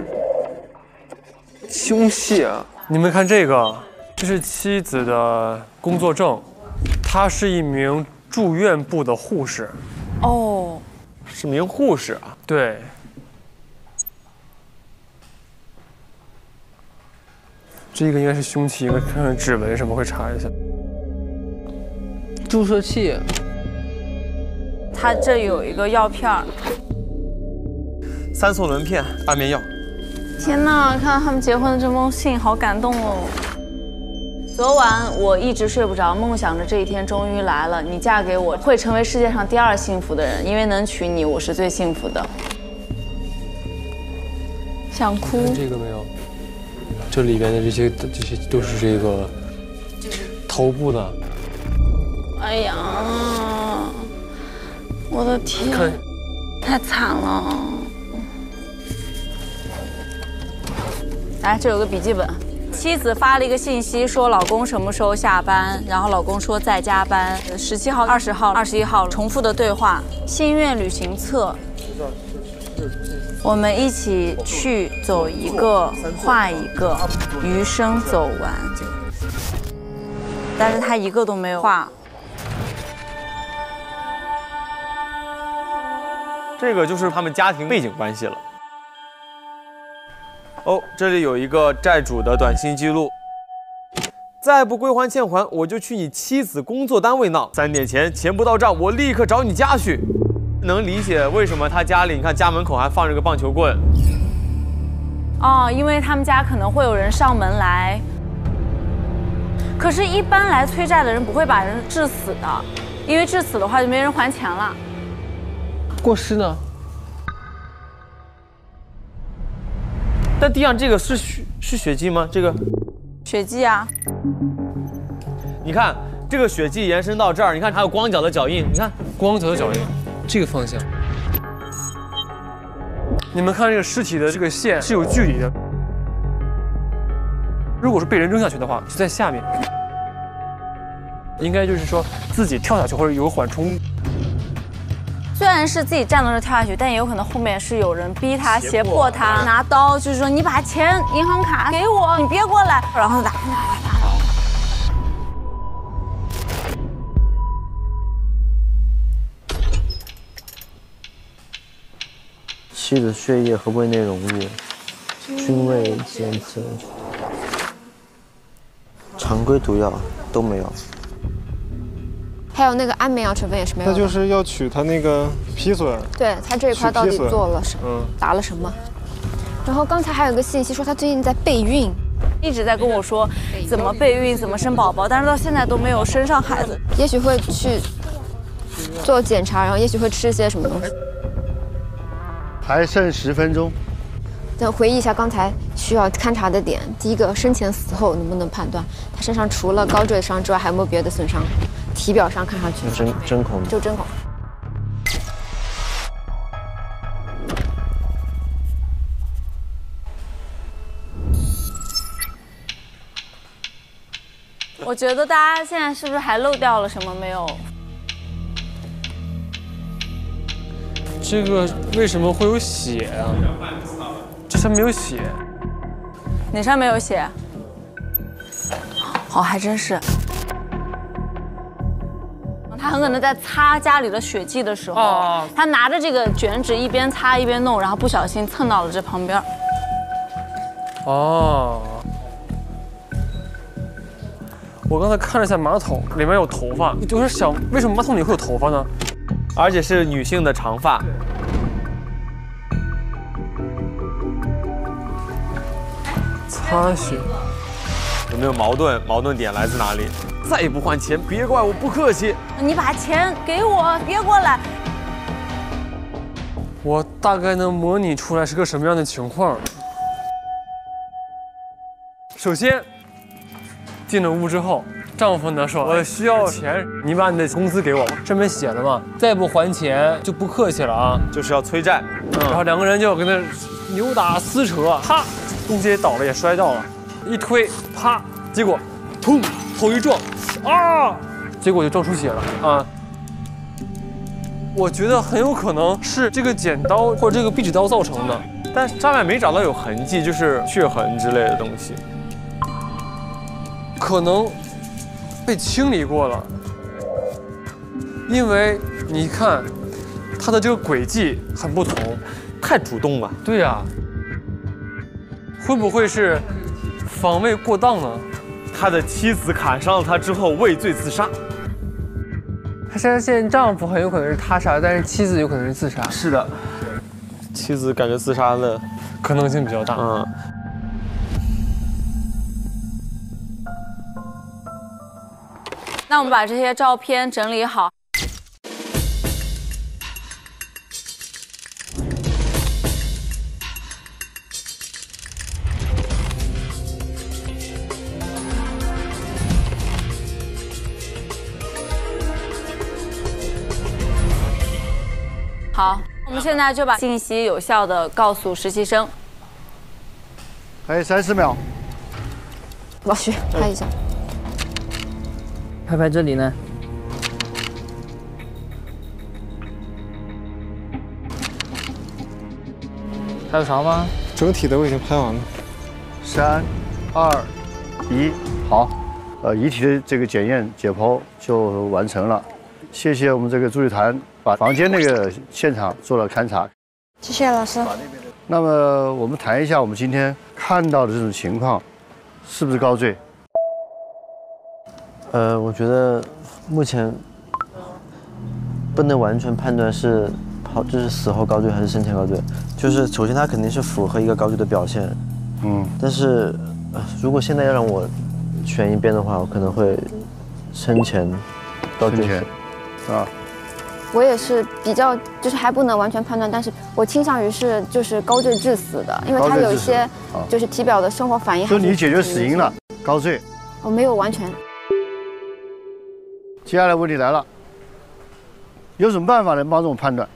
凶器啊？ 你们看这个，这是妻子的工作证，她是一名住院部的护士。 哦， 是名护士啊？ 对。这个应该是凶器，应该看看指纹什么，会查一下。 注射器。 它这有一个药片儿。 三唑仑片、安眠药。 天哪，看到他们结婚的这封信，好感动哦。昨晚我一直睡不着，梦想着这一天终于来了，你嫁给我，会成为世界上第二幸福的人，因为能娶你，我是最幸福的。想哭。 这个没有。这里边的这些这些都是这个头部的。 哎呀，我的天，太惨了！来，这有个笔记本。妻子发了一个信息，说老公什么时候下班，然后老公说在加班。十七号、二十号、二十一号重复的对话。心愿旅行册。我们一起去走一个，画一个，余生走完。但是他一个都没有画。 这个就是他们家庭背景关系了。哦，这里有一个债主的短信记录：再不归还欠款，我就去你妻子工作单位闹。三点前钱不到账，我立刻找你家去。能理解为什么他家里，你看家门口还放着个棒球棍。 哦，因为他们家可能会有人上门来。可是，一般来催债的人不会把人致死的，因为致死的话就没人还钱了。 过失呢？ 但地上这个是血是血迹吗？这个血迹啊！ 你看这个血迹延伸到这儿，你看还有光脚的脚印，你看光脚的脚印，这个方向。你们看这个尸体的这个线是有距离的，如果是被人扔下去的话，就在下面，应该就是说自己跳下去或者有个缓冲。 虽然是自己站到这跳下去，但也有可能后面是有人逼他、胁迫他，拿刀，就是说你把钱、银行卡给我，你别过来，然后打打打打。 妻子血液和胃内容物、菌味检测，常规毒药都没有。 还有那个安眠药成分也是没有的。 那就是要取他那个皮损。 对他这一块到底做了什么？ 嗯， 打了什么？然后刚才还有个信息说他最近在备孕， 一直在跟我说怎么备孕、怎么生宝宝，但是到现在都没有生上孩子。 也许会去做检查，然后也许会吃一些什么东西。 还剩十分钟。 再回忆一下刚才需要勘察的点：第一个，生前死后能不能判断他身上除了高坠伤之外还有没有别的损伤？体表上看上去针针孔， 就针孔。 我觉得大家现在是不是还漏掉了什么没有？ 这个为什么会有血啊？这上面没有血。 哪上没有血？哦，还真是。他很可能在擦家里的血迹的时候，哦、他拿着这个卷纸一边擦一边弄，然后不小心蹭到了这旁边。 哦。我刚才看了一下马桶，里面有头发，就是想为什么马桶里会有头发呢？ 而且是女性的长发。 擦血。 有没有矛盾？矛盾点来自哪里？再不还钱，别怪我不客气。 你把钱给我，别过来。 我大概能模拟出来是个什么样的情况。首先，进了屋之后，丈夫呢说：“我需要钱，你把你的工资给我。”上面写的嘛，再不还钱就不客气了啊， 就是要催债。 嗯、然后两个人就跟那扭打撕扯，啪，东西也倒了，也摔到了，一推，啪，结果，砰，头一撞，啊，结果就撞出血了啊。我觉得很有可能是这个剪刀或者这个壁纸刀造成的， 但上面没找到有痕迹，就是血痕之类的东西， 可能被清理过了。因为你看，它的这个轨迹很不同， 太主动了。 对呀、啊，会不会是防卫过当呢？ 他的妻子砍伤了他之后畏罪自杀。 他相信丈夫很有可能是他杀，但是妻子有可能是自杀。 是的，妻子感觉自杀的可能性比较大。 嗯。 那我们把这些照片整理好。好，我们现在就把信息有效地告诉实习生。 还有三十秒。 老徐，拍一下。 拍拍这里呢。还有啥吗？ 整体的我已经拍完了。 三、二、一，好。呃，遗体的这个检验解剖就完成了。谢谢我们这个助理团把房间那个现场做了勘察。 谢谢老师。 那么我们谈一下我们今天看到的这种情况，是不是高坠？ 呃，我觉得目前不能完全判断是跑就是死后高坠还是生前高坠。就是首先它肯定是符合一个高坠的表现， 嗯， 但是、呃、如果现在要让我选一边的话，我可能会生前高坠。 生前啊。 我也是比较，就是还不能完全判断，但是我倾向于是就是高坠致死的，因为它有一些就是体表的生活反应。 就你解决死因了，高坠。 我没有完全。 接下来问题来了，有什么办法能帮助我们判断？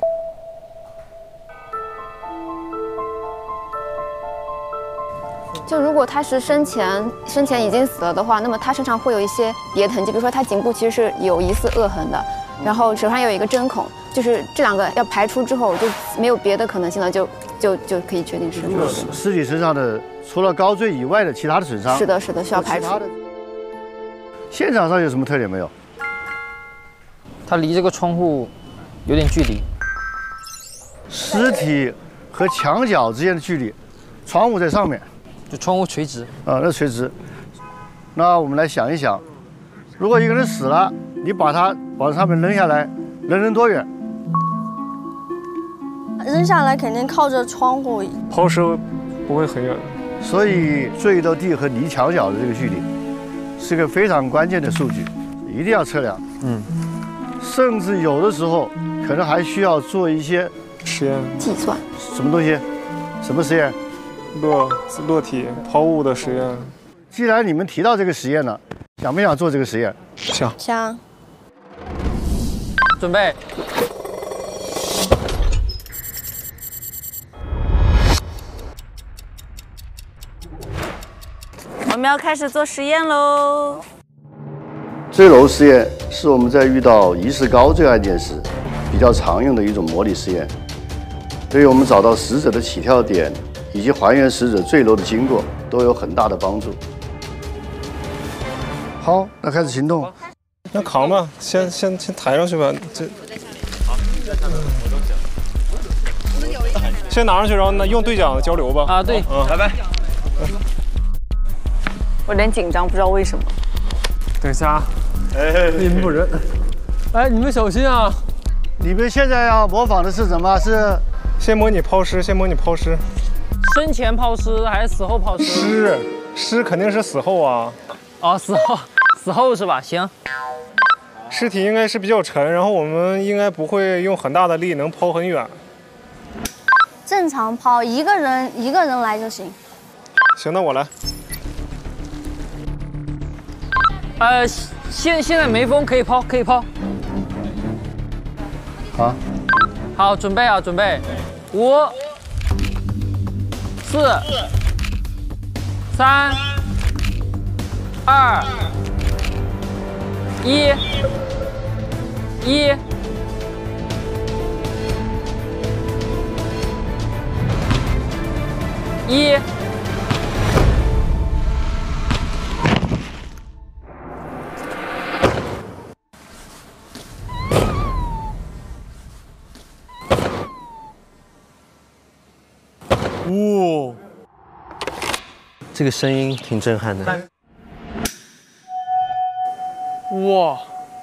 就如果他是生前生前已经死了的话，那么他身上会有一些别的痕迹，比如说他颈部其实是有疑似扼痕的，然后手上有一个针孔，就是这两个要排除之后就没有别的可能性了，就就就可以确定是过世。 尸体身上的除了高坠以外的其他的损伤， 是的，是的，需要排除。 现场上有什么特点没有？ 它离这个窗户有点距离。 尸体和墙角之间的距离，窗户在上面， 就窗户垂直。 啊，那垂直。那我们来想一想，如果一个人死了，你把他往上面扔下来，能扔多远？ 扔下来肯定靠着窗户。 抛尸不会很远。 所以坠到地和离墙角的这个距离，是个非常关键的数据，一定要测量。 嗯。 甚至有的时候可能还需要做一些实验计算。 什么东西？什么实验？ 落落体抛物的实验。 既然你们提到这个实验了，想不想做这个实验？ 想。 想。 准备。 我们要开始做实验喽。 坠楼实验是我们在遇到疑似高坠案件时比较常用的一种模拟实验，对于我们找到死者的起跳点以及还原死者坠楼的经过都有很大的帮助。好，那开始行动。 那扛吧，先先先抬上去吧，这。先拿上去，然后呢用对讲交流吧。 啊，对， 嗯， 拜拜。 我有点紧张，不知道为什么。 等一下，哎，你们不认。哎，你们小心啊！ 你们现在要模仿的是什么？是先模拟抛尸，先模拟抛尸。 生前抛尸还是死后抛尸？ 尸，尸肯定是死后啊。 啊，死后，死后是吧？行。 尸体应该是比较沉，然后我们应该不会用很大的力能抛很远。 正常抛，一个人一个人来就行。 行，那我来。 呃，现现在没风，可以抛，可以抛。 好， 好，准备啊，准备，五、四、三、二、一、一。一， 哇，这个声音挺震撼的。 哇，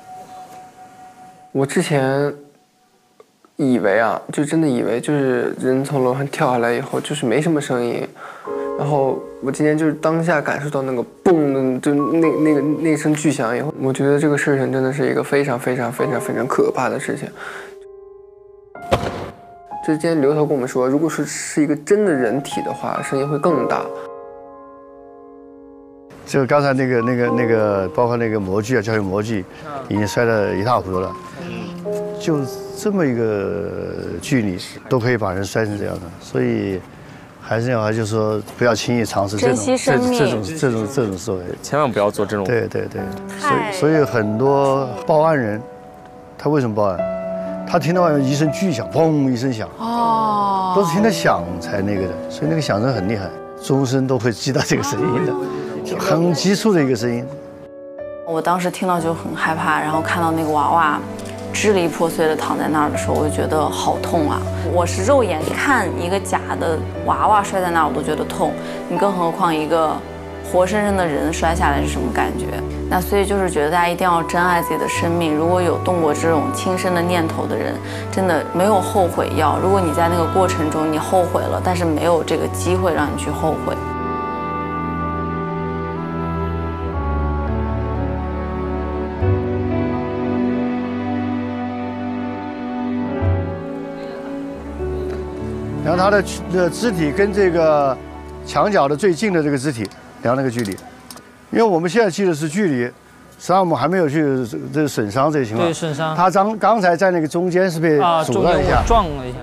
我之前以为啊，就真的以为就是人从楼上跳下来以后就是没什么声音，然后我今天就是当下感受到那个嘣的，就那那个那声巨响以后，我觉得这个事情真的是一个非常非常非常非常可怕的事情。就今天刘头跟我们说，如果是是一个真的人体的话，声音会更大。 就刚才那个那个那个，包括那个模具啊，教学模具，已经摔得一塌糊涂了。就这么一个距离，都可以把人摔成这样的，所以还是要就是说，不要轻易尝试这种这这种这种这种思维， 千万不要做这种。 对对对，所以所以很多报案人，他为什么报案？他听到外面一声巨响，砰一声响，哦，都是听到响才那个的，所以那个响声很厉害，终身都会记到这个声音的。很急促的一个声音， 我当时听到就很害怕，然后看到那个娃娃支离破碎的躺在那儿的时候，我就觉得好痛啊！我是肉眼看一个假的娃娃摔在那儿，我都觉得痛，你更何况一个活生生的人摔下来是什么感觉？那所以就是觉得大家一定要珍爱自己的生命，如果有动过这种轻生的念头的人，真的没有后悔药。如果你在那个过程中你后悔了，但是没有这个机会让你去后悔。 然后他的的肢体跟这个墙角的最近的这个肢体量那个距离，因为我们现在记的是距离，实际上我们还没有去这个损伤这些情况。 对，损伤。 他刚刚才在那个中间是被阻断一下， 撞了一下。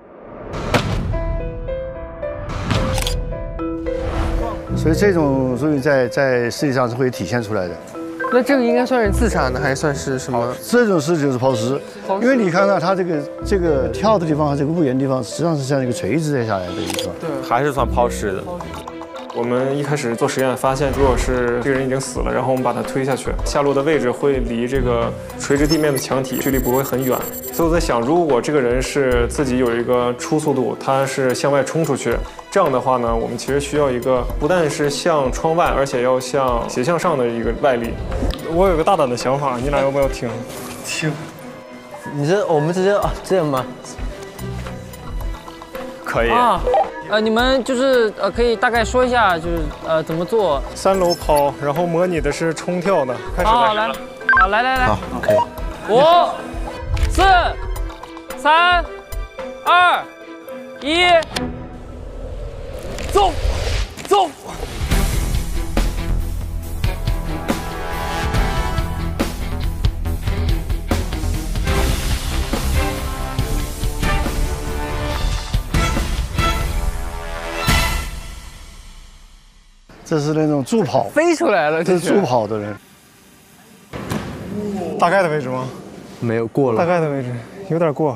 所以这种东西在在实际上是会体现出来的。 那这个应该算是自杀呢，还算是什么？ 这种事就是抛尸，因为你看到它这个这个跳的地方和这个屋檐地方，实际上是像一个垂直下来的地方。 对，还是算抛尸的。 我们一开始做实验发现，如果是这个人已经死了，然后我们把他推下去，下落的位置会离这个垂直地面的墙体距离不会很远。所以我在想，如果这个人是自己有一个初速度，他是向外冲出去，这样的话呢，我们其实需要一个不但是向窗外，而且要向斜向上的一个外力。我有个大胆的想法，你俩要不要听？ 听。你这我们直接啊这样吗？ 可以。 啊，呃，你们就是呃，可以大概说一下，就是呃怎么做？ 三楼抛，然后模拟的是冲跳的。开始。 好，来，好，来来来。 好 ，OK。 五、四、三、二、一，走，走。 这是那种助跑， 飞出来了， 这是助跑的人。 大概的位置吗？ 没有过了。 大概的位置有点过。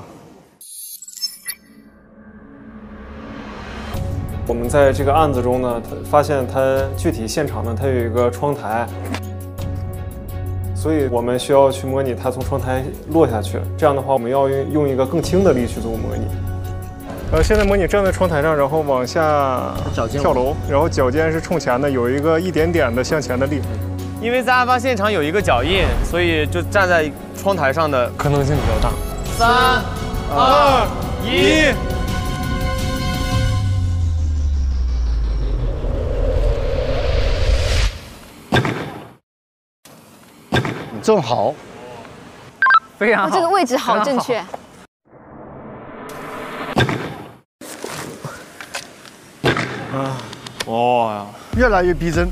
我们在这个案子中呢，发现它具体现场呢，它有一个窗台，所以我们需要去模拟它从窗台落下去。这样的话，我们要用用一个更轻的力去做模拟。呃，现在模拟站在窗台上，然后往下跳楼，然后脚尖是冲前的，有一个一点点的向前的力。 因为在案发现场有一个脚印，所以就站在窗台上的可能性比较大。 三、二、一。 正好， 非常好， 这个位置好正确。 啊，哦呀， 越来越逼真。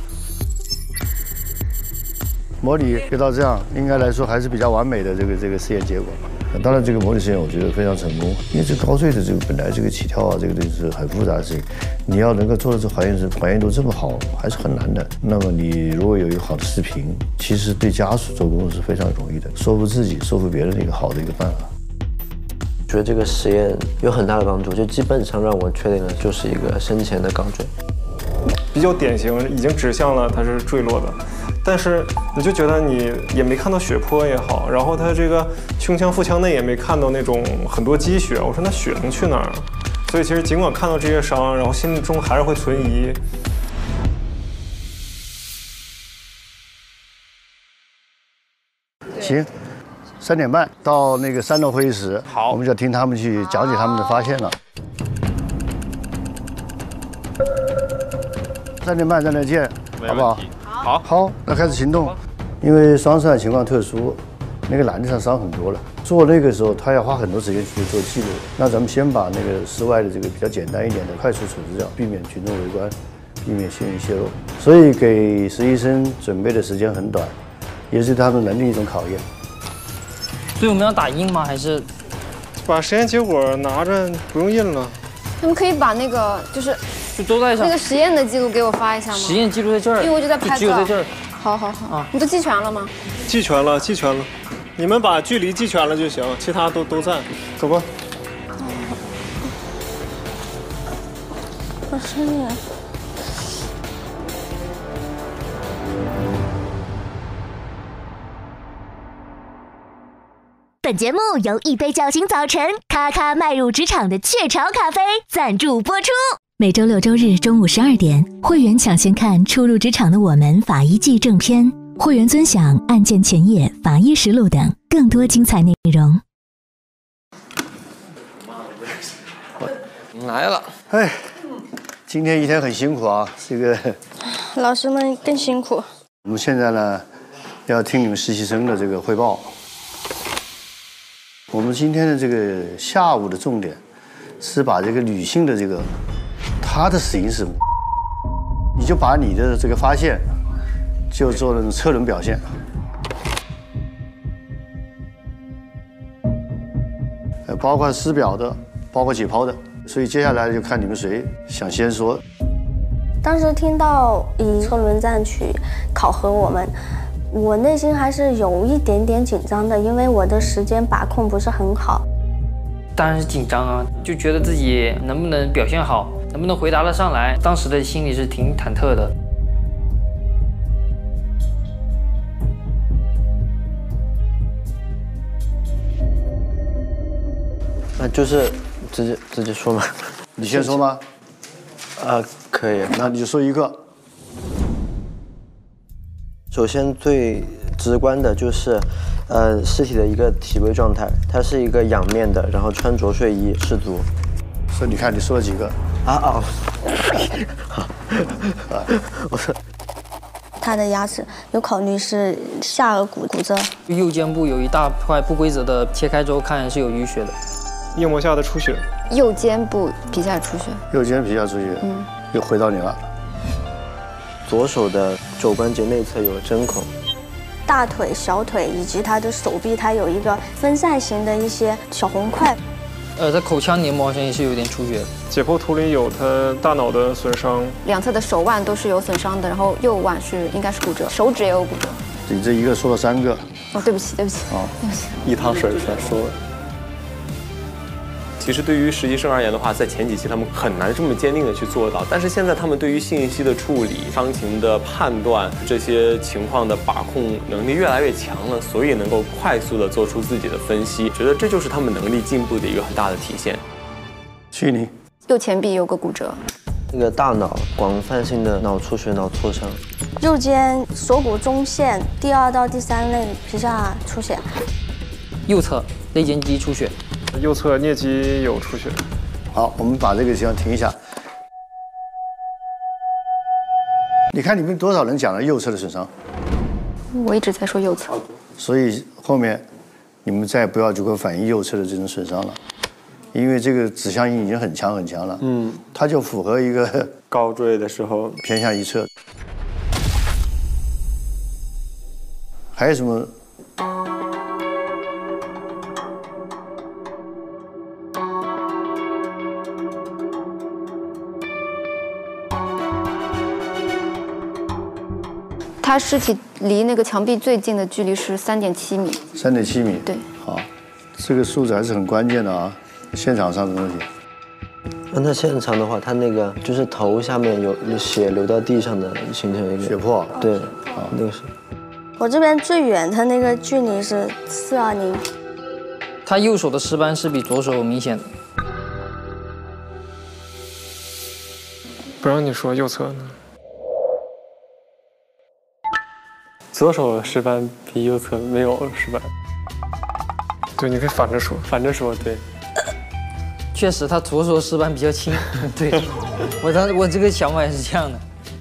模拟给到这样，应该来说还是比较完美的这个这个实验结果。当然，这个模拟实验我觉得非常成功，因为这高坠的这个本来这个起跳啊，这个东西是很复杂的事情，你要能够做到这还原是还原度这么好，还是很难的。那么你如果有一个好的视频，其实对家属做工是非常容易的，说服自己、说服别人的一个好的一个办法。 觉得这个实验有很大的帮助，就基本上让我确定了就是一个深潜的高坠， 比较典型，已经指向了它是坠落的。但是你就觉得你也没看到血泊也好，然后他这个胸腔、腹腔内也没看到那种很多积血，我说那血能去哪儿啊？所以其实尽管看到这些伤，然后心中还是会存疑。 行，三点半到那个三楼会议室，好，我们就要听他们去讲解他们的发现了。三点半在那见，好不好？好，好，那开始行动。因为双伤情况特殊，那个男的上伤很多了。做那个时候，他要花很多时间去做记录。那咱们先把那个室外的这个比较简单一点的快速处置掉，避免群众围观，避免信息泄露。所以给实习生准备的时间很短，也是他们能力一种考验。 所以我们要打印吗？还是把实验结果拿着不用印了？ 他们可以把那个就是就都在上那个实验的记录给我发一下吗？ 实验记录在这儿， 因为我就在拍照。 只有在这儿。 好好好啊，你都记全了吗？ 记全了，记全了。你们把距离记全了就行，其他都都在。走吧。 我是你。 本节目由一杯叫醒早晨，咔咔迈入职场的雀巢咖啡赞助播出。每周六周日中午十二点，会员抢先看初入职场的我们法医季正片，会员尊享案件前夜、法医实录等更多精彩内容。 来了， 哎，今天一天很辛苦啊，这个老师们更辛苦。 我们现在呢，要听你们实习生的这个汇报。我们今天的这个下午的重点是把这个女性的这个她的死因是什么，你就把你的这个发现就做那种车轮表现。呃，包括尸表的，包括解剖的，所以接下来就看你们谁想先说。 当时听到以车轮战去考核我们，我内心还是有一点点紧张的，因为我的时间把控不是很好。 当然是紧张啊，就觉得自己能不能表现好，能不能回答得上来，当时的心里是挺忐忑的。 那就是直接直接说嘛， 你先说吗？ 啊，可以。 那你就说一个。 首先最直观的就是，呃，尸体的一个体位状态，它是一个仰面的，然后穿着睡衣，失足。 所以你看你说了几个？ 啊哦，好，啊，我说。 他的牙齿有考虑是下颌骨骨折， 右肩部有一大块不规则的切开之后看是有淤血的， 硬膜下的出血， 右肩部皮下出血， 右肩皮下出血，嗯，又回到你了。 左手的肘关节内侧有针孔， 大腿、小腿以及他的手臂，它有一个分散型的一些小红块。 呃，在口腔黏膜上也是有点出血。 解剖图里有他大脑的损伤， 两侧的手腕都是有损伤的，然后右腕是应该是骨折，手指也有骨折。 你这一个说了三个。 哦，对不起，对不起。 哦， 对不起。 一汤水全说了。其实对于实习生而言的话，在前几期他们很难这么坚定的去做到，但是现在他们对于信息的处理、伤情的判断这些情况的把控能力越来越强了，所以能够快速的做出自己的分析，觉得这就是他们能力进步的一个很大的体现。 徐宁， 右前臂有个骨折， 那个大脑广泛性的脑出血、脑挫伤， 右肩锁骨中线第二到第三类皮下出血， 右侧肋间肌出血。 右侧颞肌有出血。 好，我们把这个地方停一下。你看你们多少人讲了右侧的损伤？ 我一直在说右侧。 所以后面你们再不要就给我反映右侧的这种损伤了，因为这个指向性已经很强很强了。嗯，它就符合一个高坠的时候偏向一侧。还有什么？ 他尸体离那个墙壁最近的距离是三点七米。 三点七米。 对。 好，这个数字还是很关键的啊，现场上的东西。 那现场的话，他那个就是头下面有有血流到地上的，形成一个血泊。 对，啊，那个是。 我这边最远的那个距离是四二零。 他右手的尸斑是比左手明显的。 不让你说右侧呢。左手尸斑比右侧没有尸斑。对，你可以反着说，反着说，对。 确实，他左手尸斑比较轻。对，我当我这个想法也是这样的。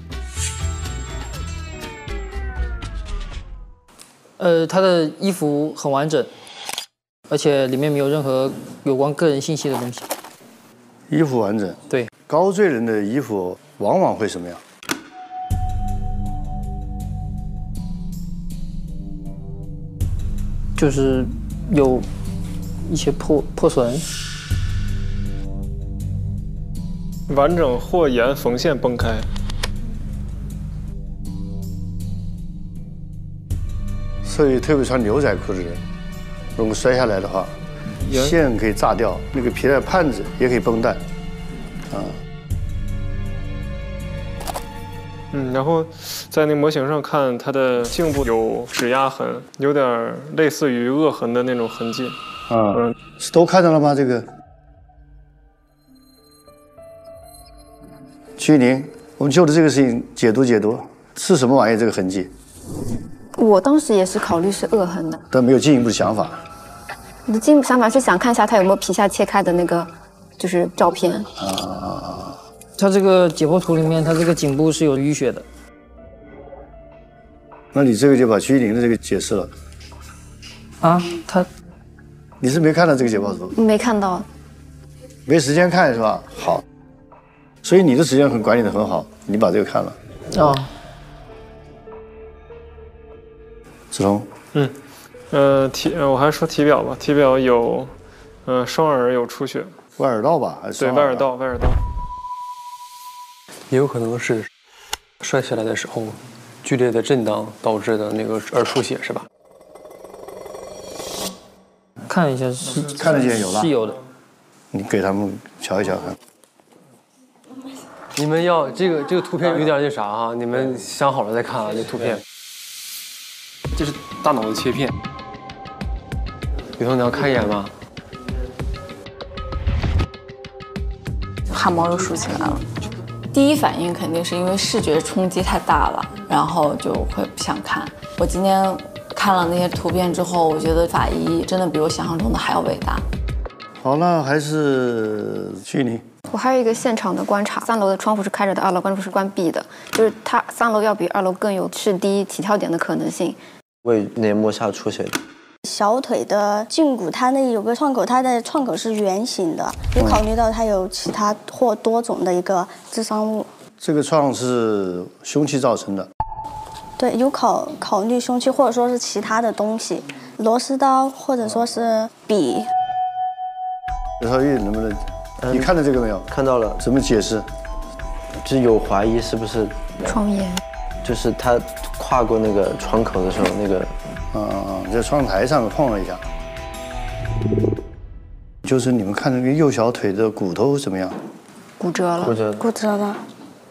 呃，他的衣服很完整，而且里面没有任何有关个人信息的东西。 衣服完整。 对， 高坠人的衣服往往会什么样？ 就是有一些破破损。 完整或沿缝线崩开。 所以特别穿牛仔裤的人，如果摔下来的话，线可以炸掉，那个皮带盼子也可以崩断，啊。 嗯，然后在那模型上看，它的颈部有指压痕，有点类似于扼痕的那种痕迹。 啊，嗯，都看到了吗？这个。曲宁，我们就着这个事情解读解读，是什么玩意？这个痕迹？ 我当时也是考虑是扼痕的， 但没有进一步的想法。 我的进一步想法是想看一下他有没有皮下切开的那个，就是照片。 啊， 他这个解剖图里面，他这个颈部是有淤血的。 那你这个就把曲宁的这个解释了。 啊，他， 你是没看到这个解剖图？ 没看到， 没时间看是吧？好。所以你的时间很管理的很好，你把这个看了。 哦。 子龙。 嗯，呃，体，呃，我还是说体表吧。体表有，呃，双耳有出血。 外耳道吧？还是对，外耳道，外耳道。 也有可能是摔下来的时候剧烈的震荡导致的那个耳出血，是吧？ 看一下是看得见有了， 是有的。 你给他们瞧一瞧看。 你们要这个这个图片有点那啥哈，你们想好了再看啊，这图片。这是大脑的切片。雨桐，你要看一眼吗？ 汗毛又竖起来了。第一反应肯定是因为视觉冲击太大了，然后就会不想看。我今天看了那些图片之后，我觉得法医真的比我想象中的还要伟大。 好，那还是距离。 我还有一个现场的观察，三楼的窗户是开着的，二楼关窗是关闭的，就是它三楼要比二楼更有赤低起跳点的可能性。 胃黏膜下出血的。 小腿的胫骨，它那有个创口，它的创口是圆形的，有考虑到它有其他或多种的一个致伤物。 这个创是凶器造成的。 对，有考考虑凶器，或者说是其他的东西，螺丝刀或者说是笔。 刘少玉能不能？你看到这个没有？ 看到了。 怎么解释？ 就是有怀疑是不是窗沿？ 就是他跨过那个窗口的时候，那个， 啊啊啊，在窗台上碰了一下。就是你们看那个右小腿的骨头怎么样？ 骨折了。 骨折。 骨折了。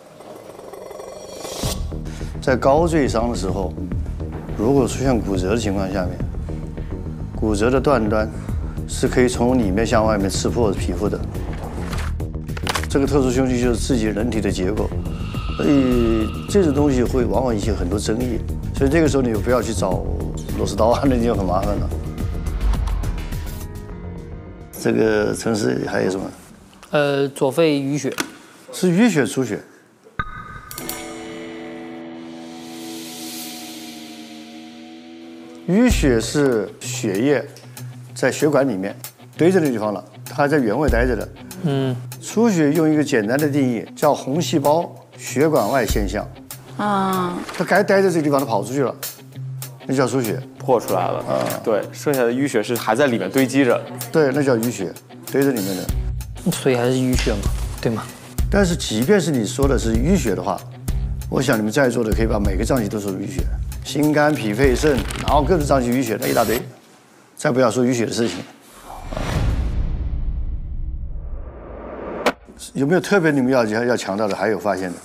在高坠伤的时候，如果出现骨折的情况下面，骨折的断端是可以从里面向外面刺破皮肤的。这个特殊凶器就是自己人体的结构，所以这种东西会往往引起很多争议。所以这个时候你不要去找螺丝刀啊，那就很麻烦了。这个城市还有什么？ 呃，左肺淤血， 是淤血出血。淤血是血液在血管里面堆着的地方了，它还在原位待着的。 嗯， 出血用一个简单的定义叫红细胞血管外现象。 啊， 它该待在这个地方，它跑出去了，那叫出血， 破出来了。啊，对，剩下的淤血是还在里面堆积着。 对，那叫淤血，堆在里面的。 所以还是淤血嘛，对吗？ 但是即便是你说的是淤血的话，我想你们在座的可以把每个脏器都说淤血，心肝脾肺肾，然后各种脏器淤血那一大堆，再不要说淤血的事情。有没有特别你们要要要强调的？还有发现的？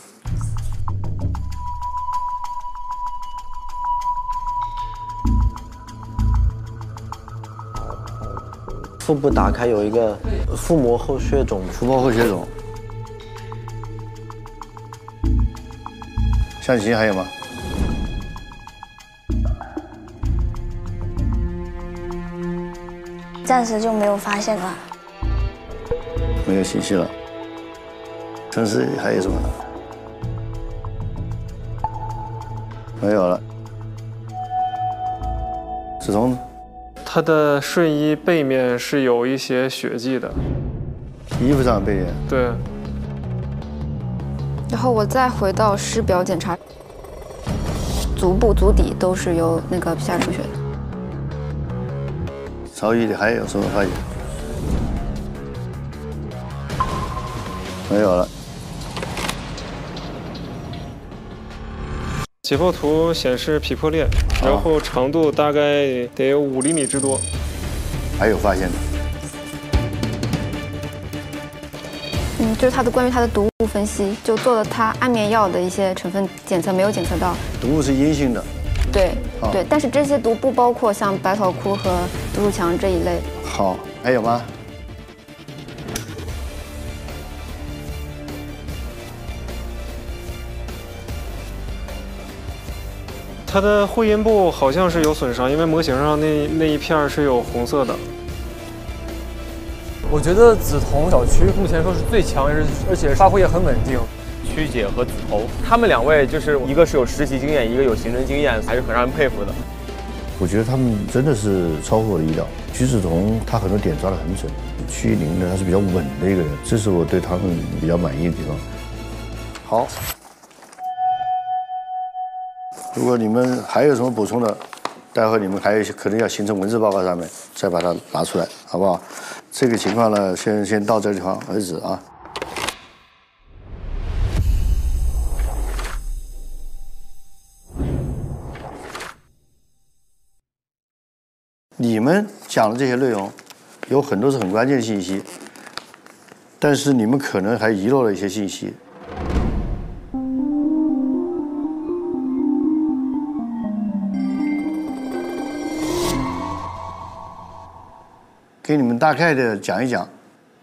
腹部打开有一个腹膜后血肿， 腹膜后血肿。向晴还有吗？ 暂时就没有发现了。 没有信息了。城市还有什么？没有了。子彤。 他的睡衣背面是有一些血迹的， 衣服上背面。 对。 然后我再回到尸表检查，足部、足底都是有那个皮下出血的。 曹毅，你还有什么发现？没有了。 解剖图显示皮破裂，然后长度大概得有五厘米之多。 还有发现的？ 嗯，就是他的关于他的毒物分析，就做了他安眠药的一些成分检测，没有检测到。 毒物是阴性的。 对，对，但是这些毒不包括像百草枯和毒鼠强这一类。 好，还有吗？ 它的会阴部好像是有损伤，因为模型上那那一片是有红色的。 我觉得梓潼小区目前说是最强，而且发挥也很稳定。 曲姐和梓潼，他们两位就是一个是有实习经验，一个有刑侦经验，还是很让人佩服的。 我觉得他们真的是超乎我的意料。曲梓潼他很多点抓得很准，曲一林呢他是比较稳的一个人，这是我对他们比较满意的地方。好。如果你们还有什么补充的，待会你们还有可能要形成文字报告上面再把它拿出来，好不好？这个情况呢，先先到这个地方为止啊。你们讲的这些内容，有很多是很关键的信息，但是你们可能还遗漏了一些信息。给你们大概的讲一讲，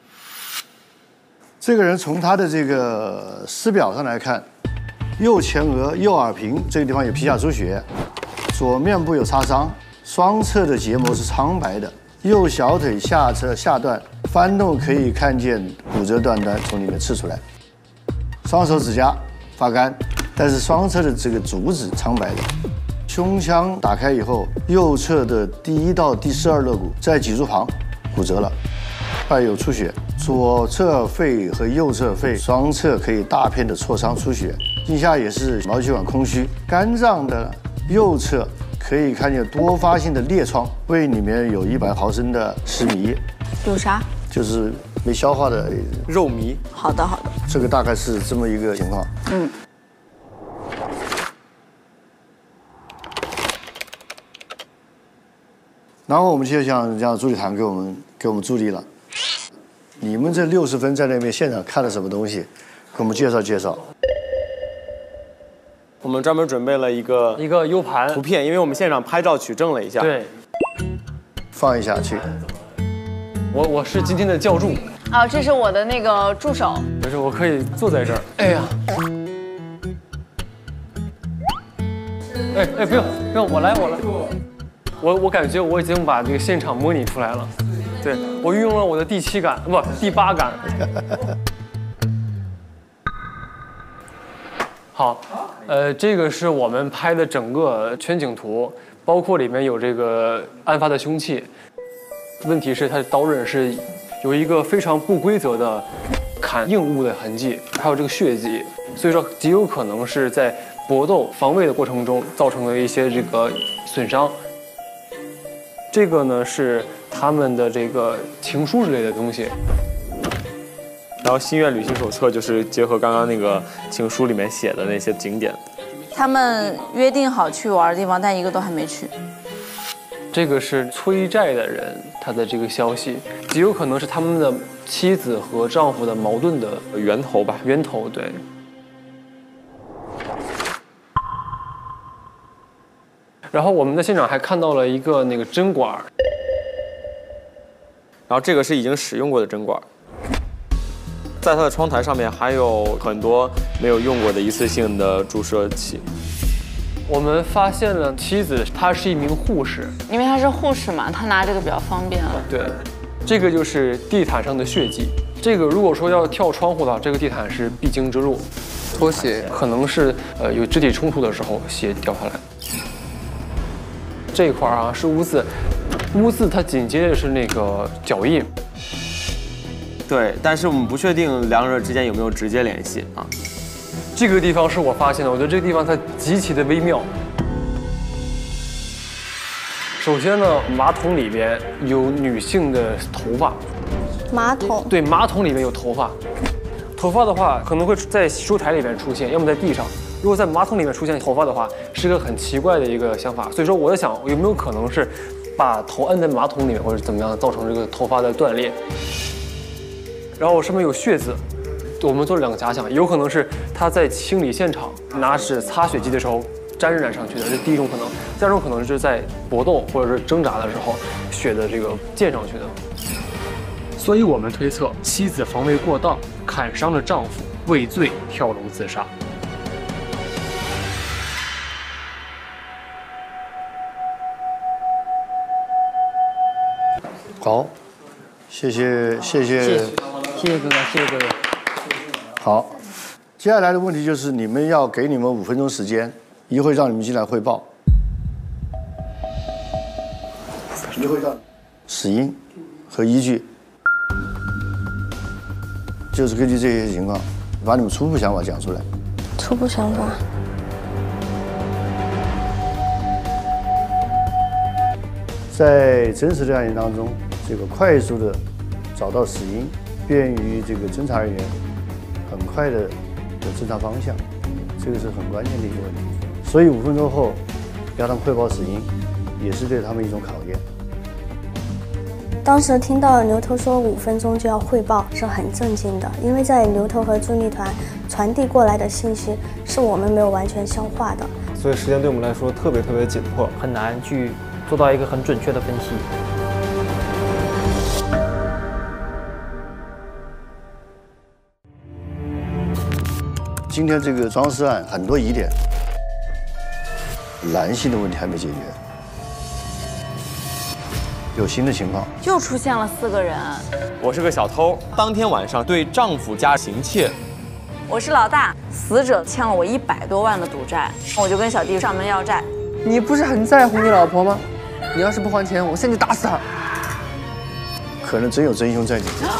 这个人从他的这个尸表上来看，右前额、右耳屏这个地方有皮下出血，左面部有擦伤，双侧的结膜是苍白的，右小腿下侧下段翻动可以看见骨折断端从里面刺出来，双手指甲发干，但是双侧的这个足趾苍白的。胸腔打开以后，右侧的第一到第十二肋骨在脊柱旁骨折了，伴有出血，左侧肺和右侧肺双侧可以大片的挫伤出血，腋下也是毛细血管空虚，肝脏的右侧可以看见多发性的裂创，胃里面有一百毫升的湿糜， 有啥？ 就是没消化的肉糜。 好的，好的， 这个大概是这么一个情况。 嗯。 然后我们就像让朱礼堂给我们给我们助力了。你们这六十分在那边现场看了什么东西，给我们介绍介绍。 我们专门准备了一个一个 U 盘图片，因为我们现场拍照取证了一下。 对， 放一下去。 我我是今天的教助。 啊，这是我的那个助手。 没事，我可以坐在这儿。哎呀。哎哎，不用不用，我来我来。我我感觉我已经把这个现场模拟出来了，对，我运用了我的第七感，不，第八感。好，呃，这个是我们拍的整个全景图，包括里面有这个案发的凶器。问题是它的刀刃是有一个非常不规则的砍硬物的痕迹，还有这个血迹，所以说极有可能是在搏斗防卫的过程中造成的一些这个损伤。这个呢是他们的这个情书之类的东西。 然后心愿旅行手册就是结合刚刚那个情书里面写的那些景点。 他们约定好去玩的地方，但一个都还没去。 这个是催债的人他的这个消息，极有可能是他们的妻子和丈夫的矛盾的源头吧？ 源头，对。然后我们在现场还看到了一个那个针管， 然后这个是已经使用过的针管，在它的窗台上面还有很多没有用过的一次性的注射器。 我们发现了妻子，她是一名护士， 因为她是护士嘛，她拿这个比较方便了。 对，这个就是地毯上的血迹。这个如果说要跳窗户的话，这个地毯是必经之路。 拖鞋可能是呃有肢体冲突的时候鞋掉下来。这一块啊是污渍，污渍它紧接着是那个脚印。 对，但是我们不确定两者之间有没有直接联系啊。 这个地方是我发现的，我觉得这个地方它极其的微妙。首先呢，马桶里边有女性的头发。 马桶？ 对，马桶里面有头发。头发的话，可能会在洗漱台里面出现，要么在地上。如果在马桶里面出现头发的话，是个很奇怪的一个想法。所以说，我在想，有没有可能是把头摁在马桶里面，或者怎么样，造成这个头发的断裂。然后上面有血渍，我们做了两个假想，有可能是他在清理现场拿纸擦血迹的时候沾染上去的，这是第一种可能；第二种可能是在搏斗或者是挣扎的时候血的这个溅上去的。 所以我们推测，妻子防卫过当，砍伤了丈夫，畏罪跳楼自杀。 好，谢谢谢谢。 谢谢谢谢哥哥，谢谢哥哥。 好，接下来的问题就是你们要给你们五分钟时间，一会让你们进来汇报。一会让死因和依据，就是根据这些情况，把你们初步想法讲出来。 初步想法。 在真实的案件当中，这个快速的找到死因，便于这个侦查人员很快的有侦查方向，这个是很关键的一个问题。所以五分钟后要他们汇报死因，也是对他们一种考验。 当时听到牛头说五分钟就要汇报，是很震惊的，因为在牛头和助力团传递过来的信息是我们没有完全消化的， 所以时间对我们来说特别特别紧迫， 很难去做到一个很准确的分析。 今天这个装尸案很多疑点，男性的问题还没解决，有新的情况， 又出现了四个人。 我是个小偷，当天晚上对丈夫家行窃。 我是老大，死者欠了我一百多万的赌债，我就跟小弟上门要债。 你不是很在乎你老婆吗？你要是不还钱，我现在就打死她。 可能真有真凶在里面。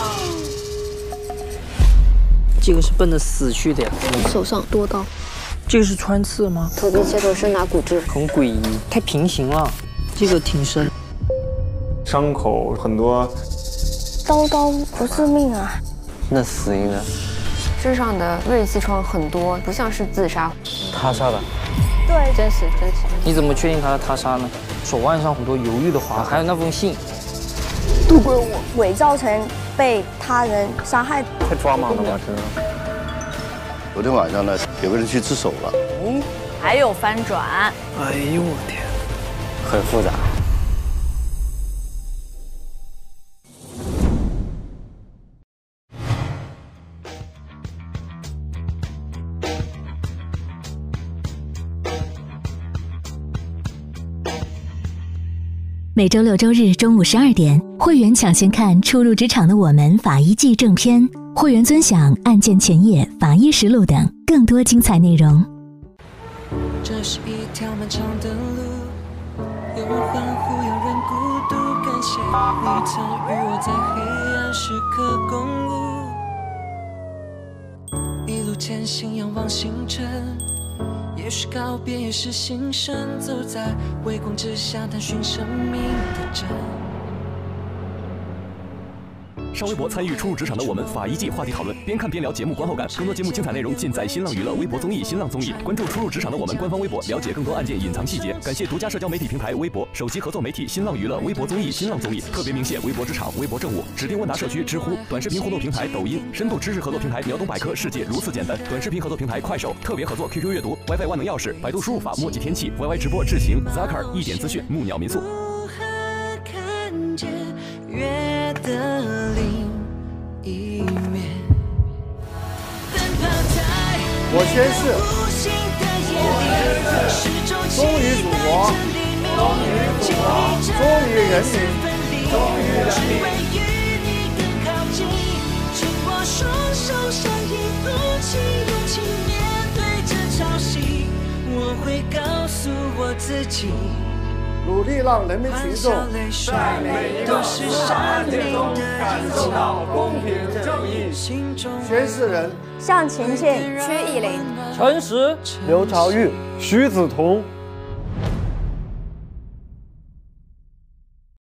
这个是奔着死去的呀， 手上多刀。 这个是穿刺吗？ 头皮切头是拿骨质， 很诡异，太平行了。这个挺深， 伤口很多， 刀刀不致命啊。 那死因呢？ 身上的锐器创很多，不像是自杀。 他杀的。 对，真实真实。 你怎么确定他是他杀呢？手腕上很多犹豫的划，还有那封信。 杜归我伪造成被他人杀害。 太抓马了吧，真的。 昨天晚上呢，有个人去自首了。 嗯，还有翻转。 哎呦我天， 很复杂。 每周六周日中午十二点，会员抢先看初入职场的我们法医季正片，会员尊享案件前夜、法医实录等更多精彩内容。 这是一条漫长的路，有人欢呼，有人孤独，感谢你曾与我在黑暗段时刻共舞，一路前行仰望星辰，也许告别也是新生，走在微光之下探寻生命的真。 上微博参与初入职场的我们法医季话题讨论，边看边聊节目观后感。更多节目精彩内容尽在新浪娱乐微博综艺新浪综艺，关注初入职场的我们官方微博，了解更多案件隐藏细节。感谢独家社交媒体平台微博、首席合作媒体新浪娱乐微博综艺新浪综艺，特别鸣谢微博职场、微博政务、指定问答社区知乎、短视频互动平台抖音、深度知识合作平台秒懂百科，世界如此简单。短视频合作平台快手，特别合作 Q Q 阅读 ，WiFi 万能钥匙，百度输入法墨迹天气 ，Y Y 直播智行 ，Zakar 一点资讯，木鸟民宿。 看见月的另一面， 我宣誓，忠于祖国，忠于祖国，忠于人民，忠于人民。紧握双手，相依，鼓起勇气面对这场戏。我会告诉我自己。努力让人民群众在每一个法案件中感受到公平正义。宣誓人： 向晴晴、 屈艺林、 陈实、刘朝玉、徐子彤、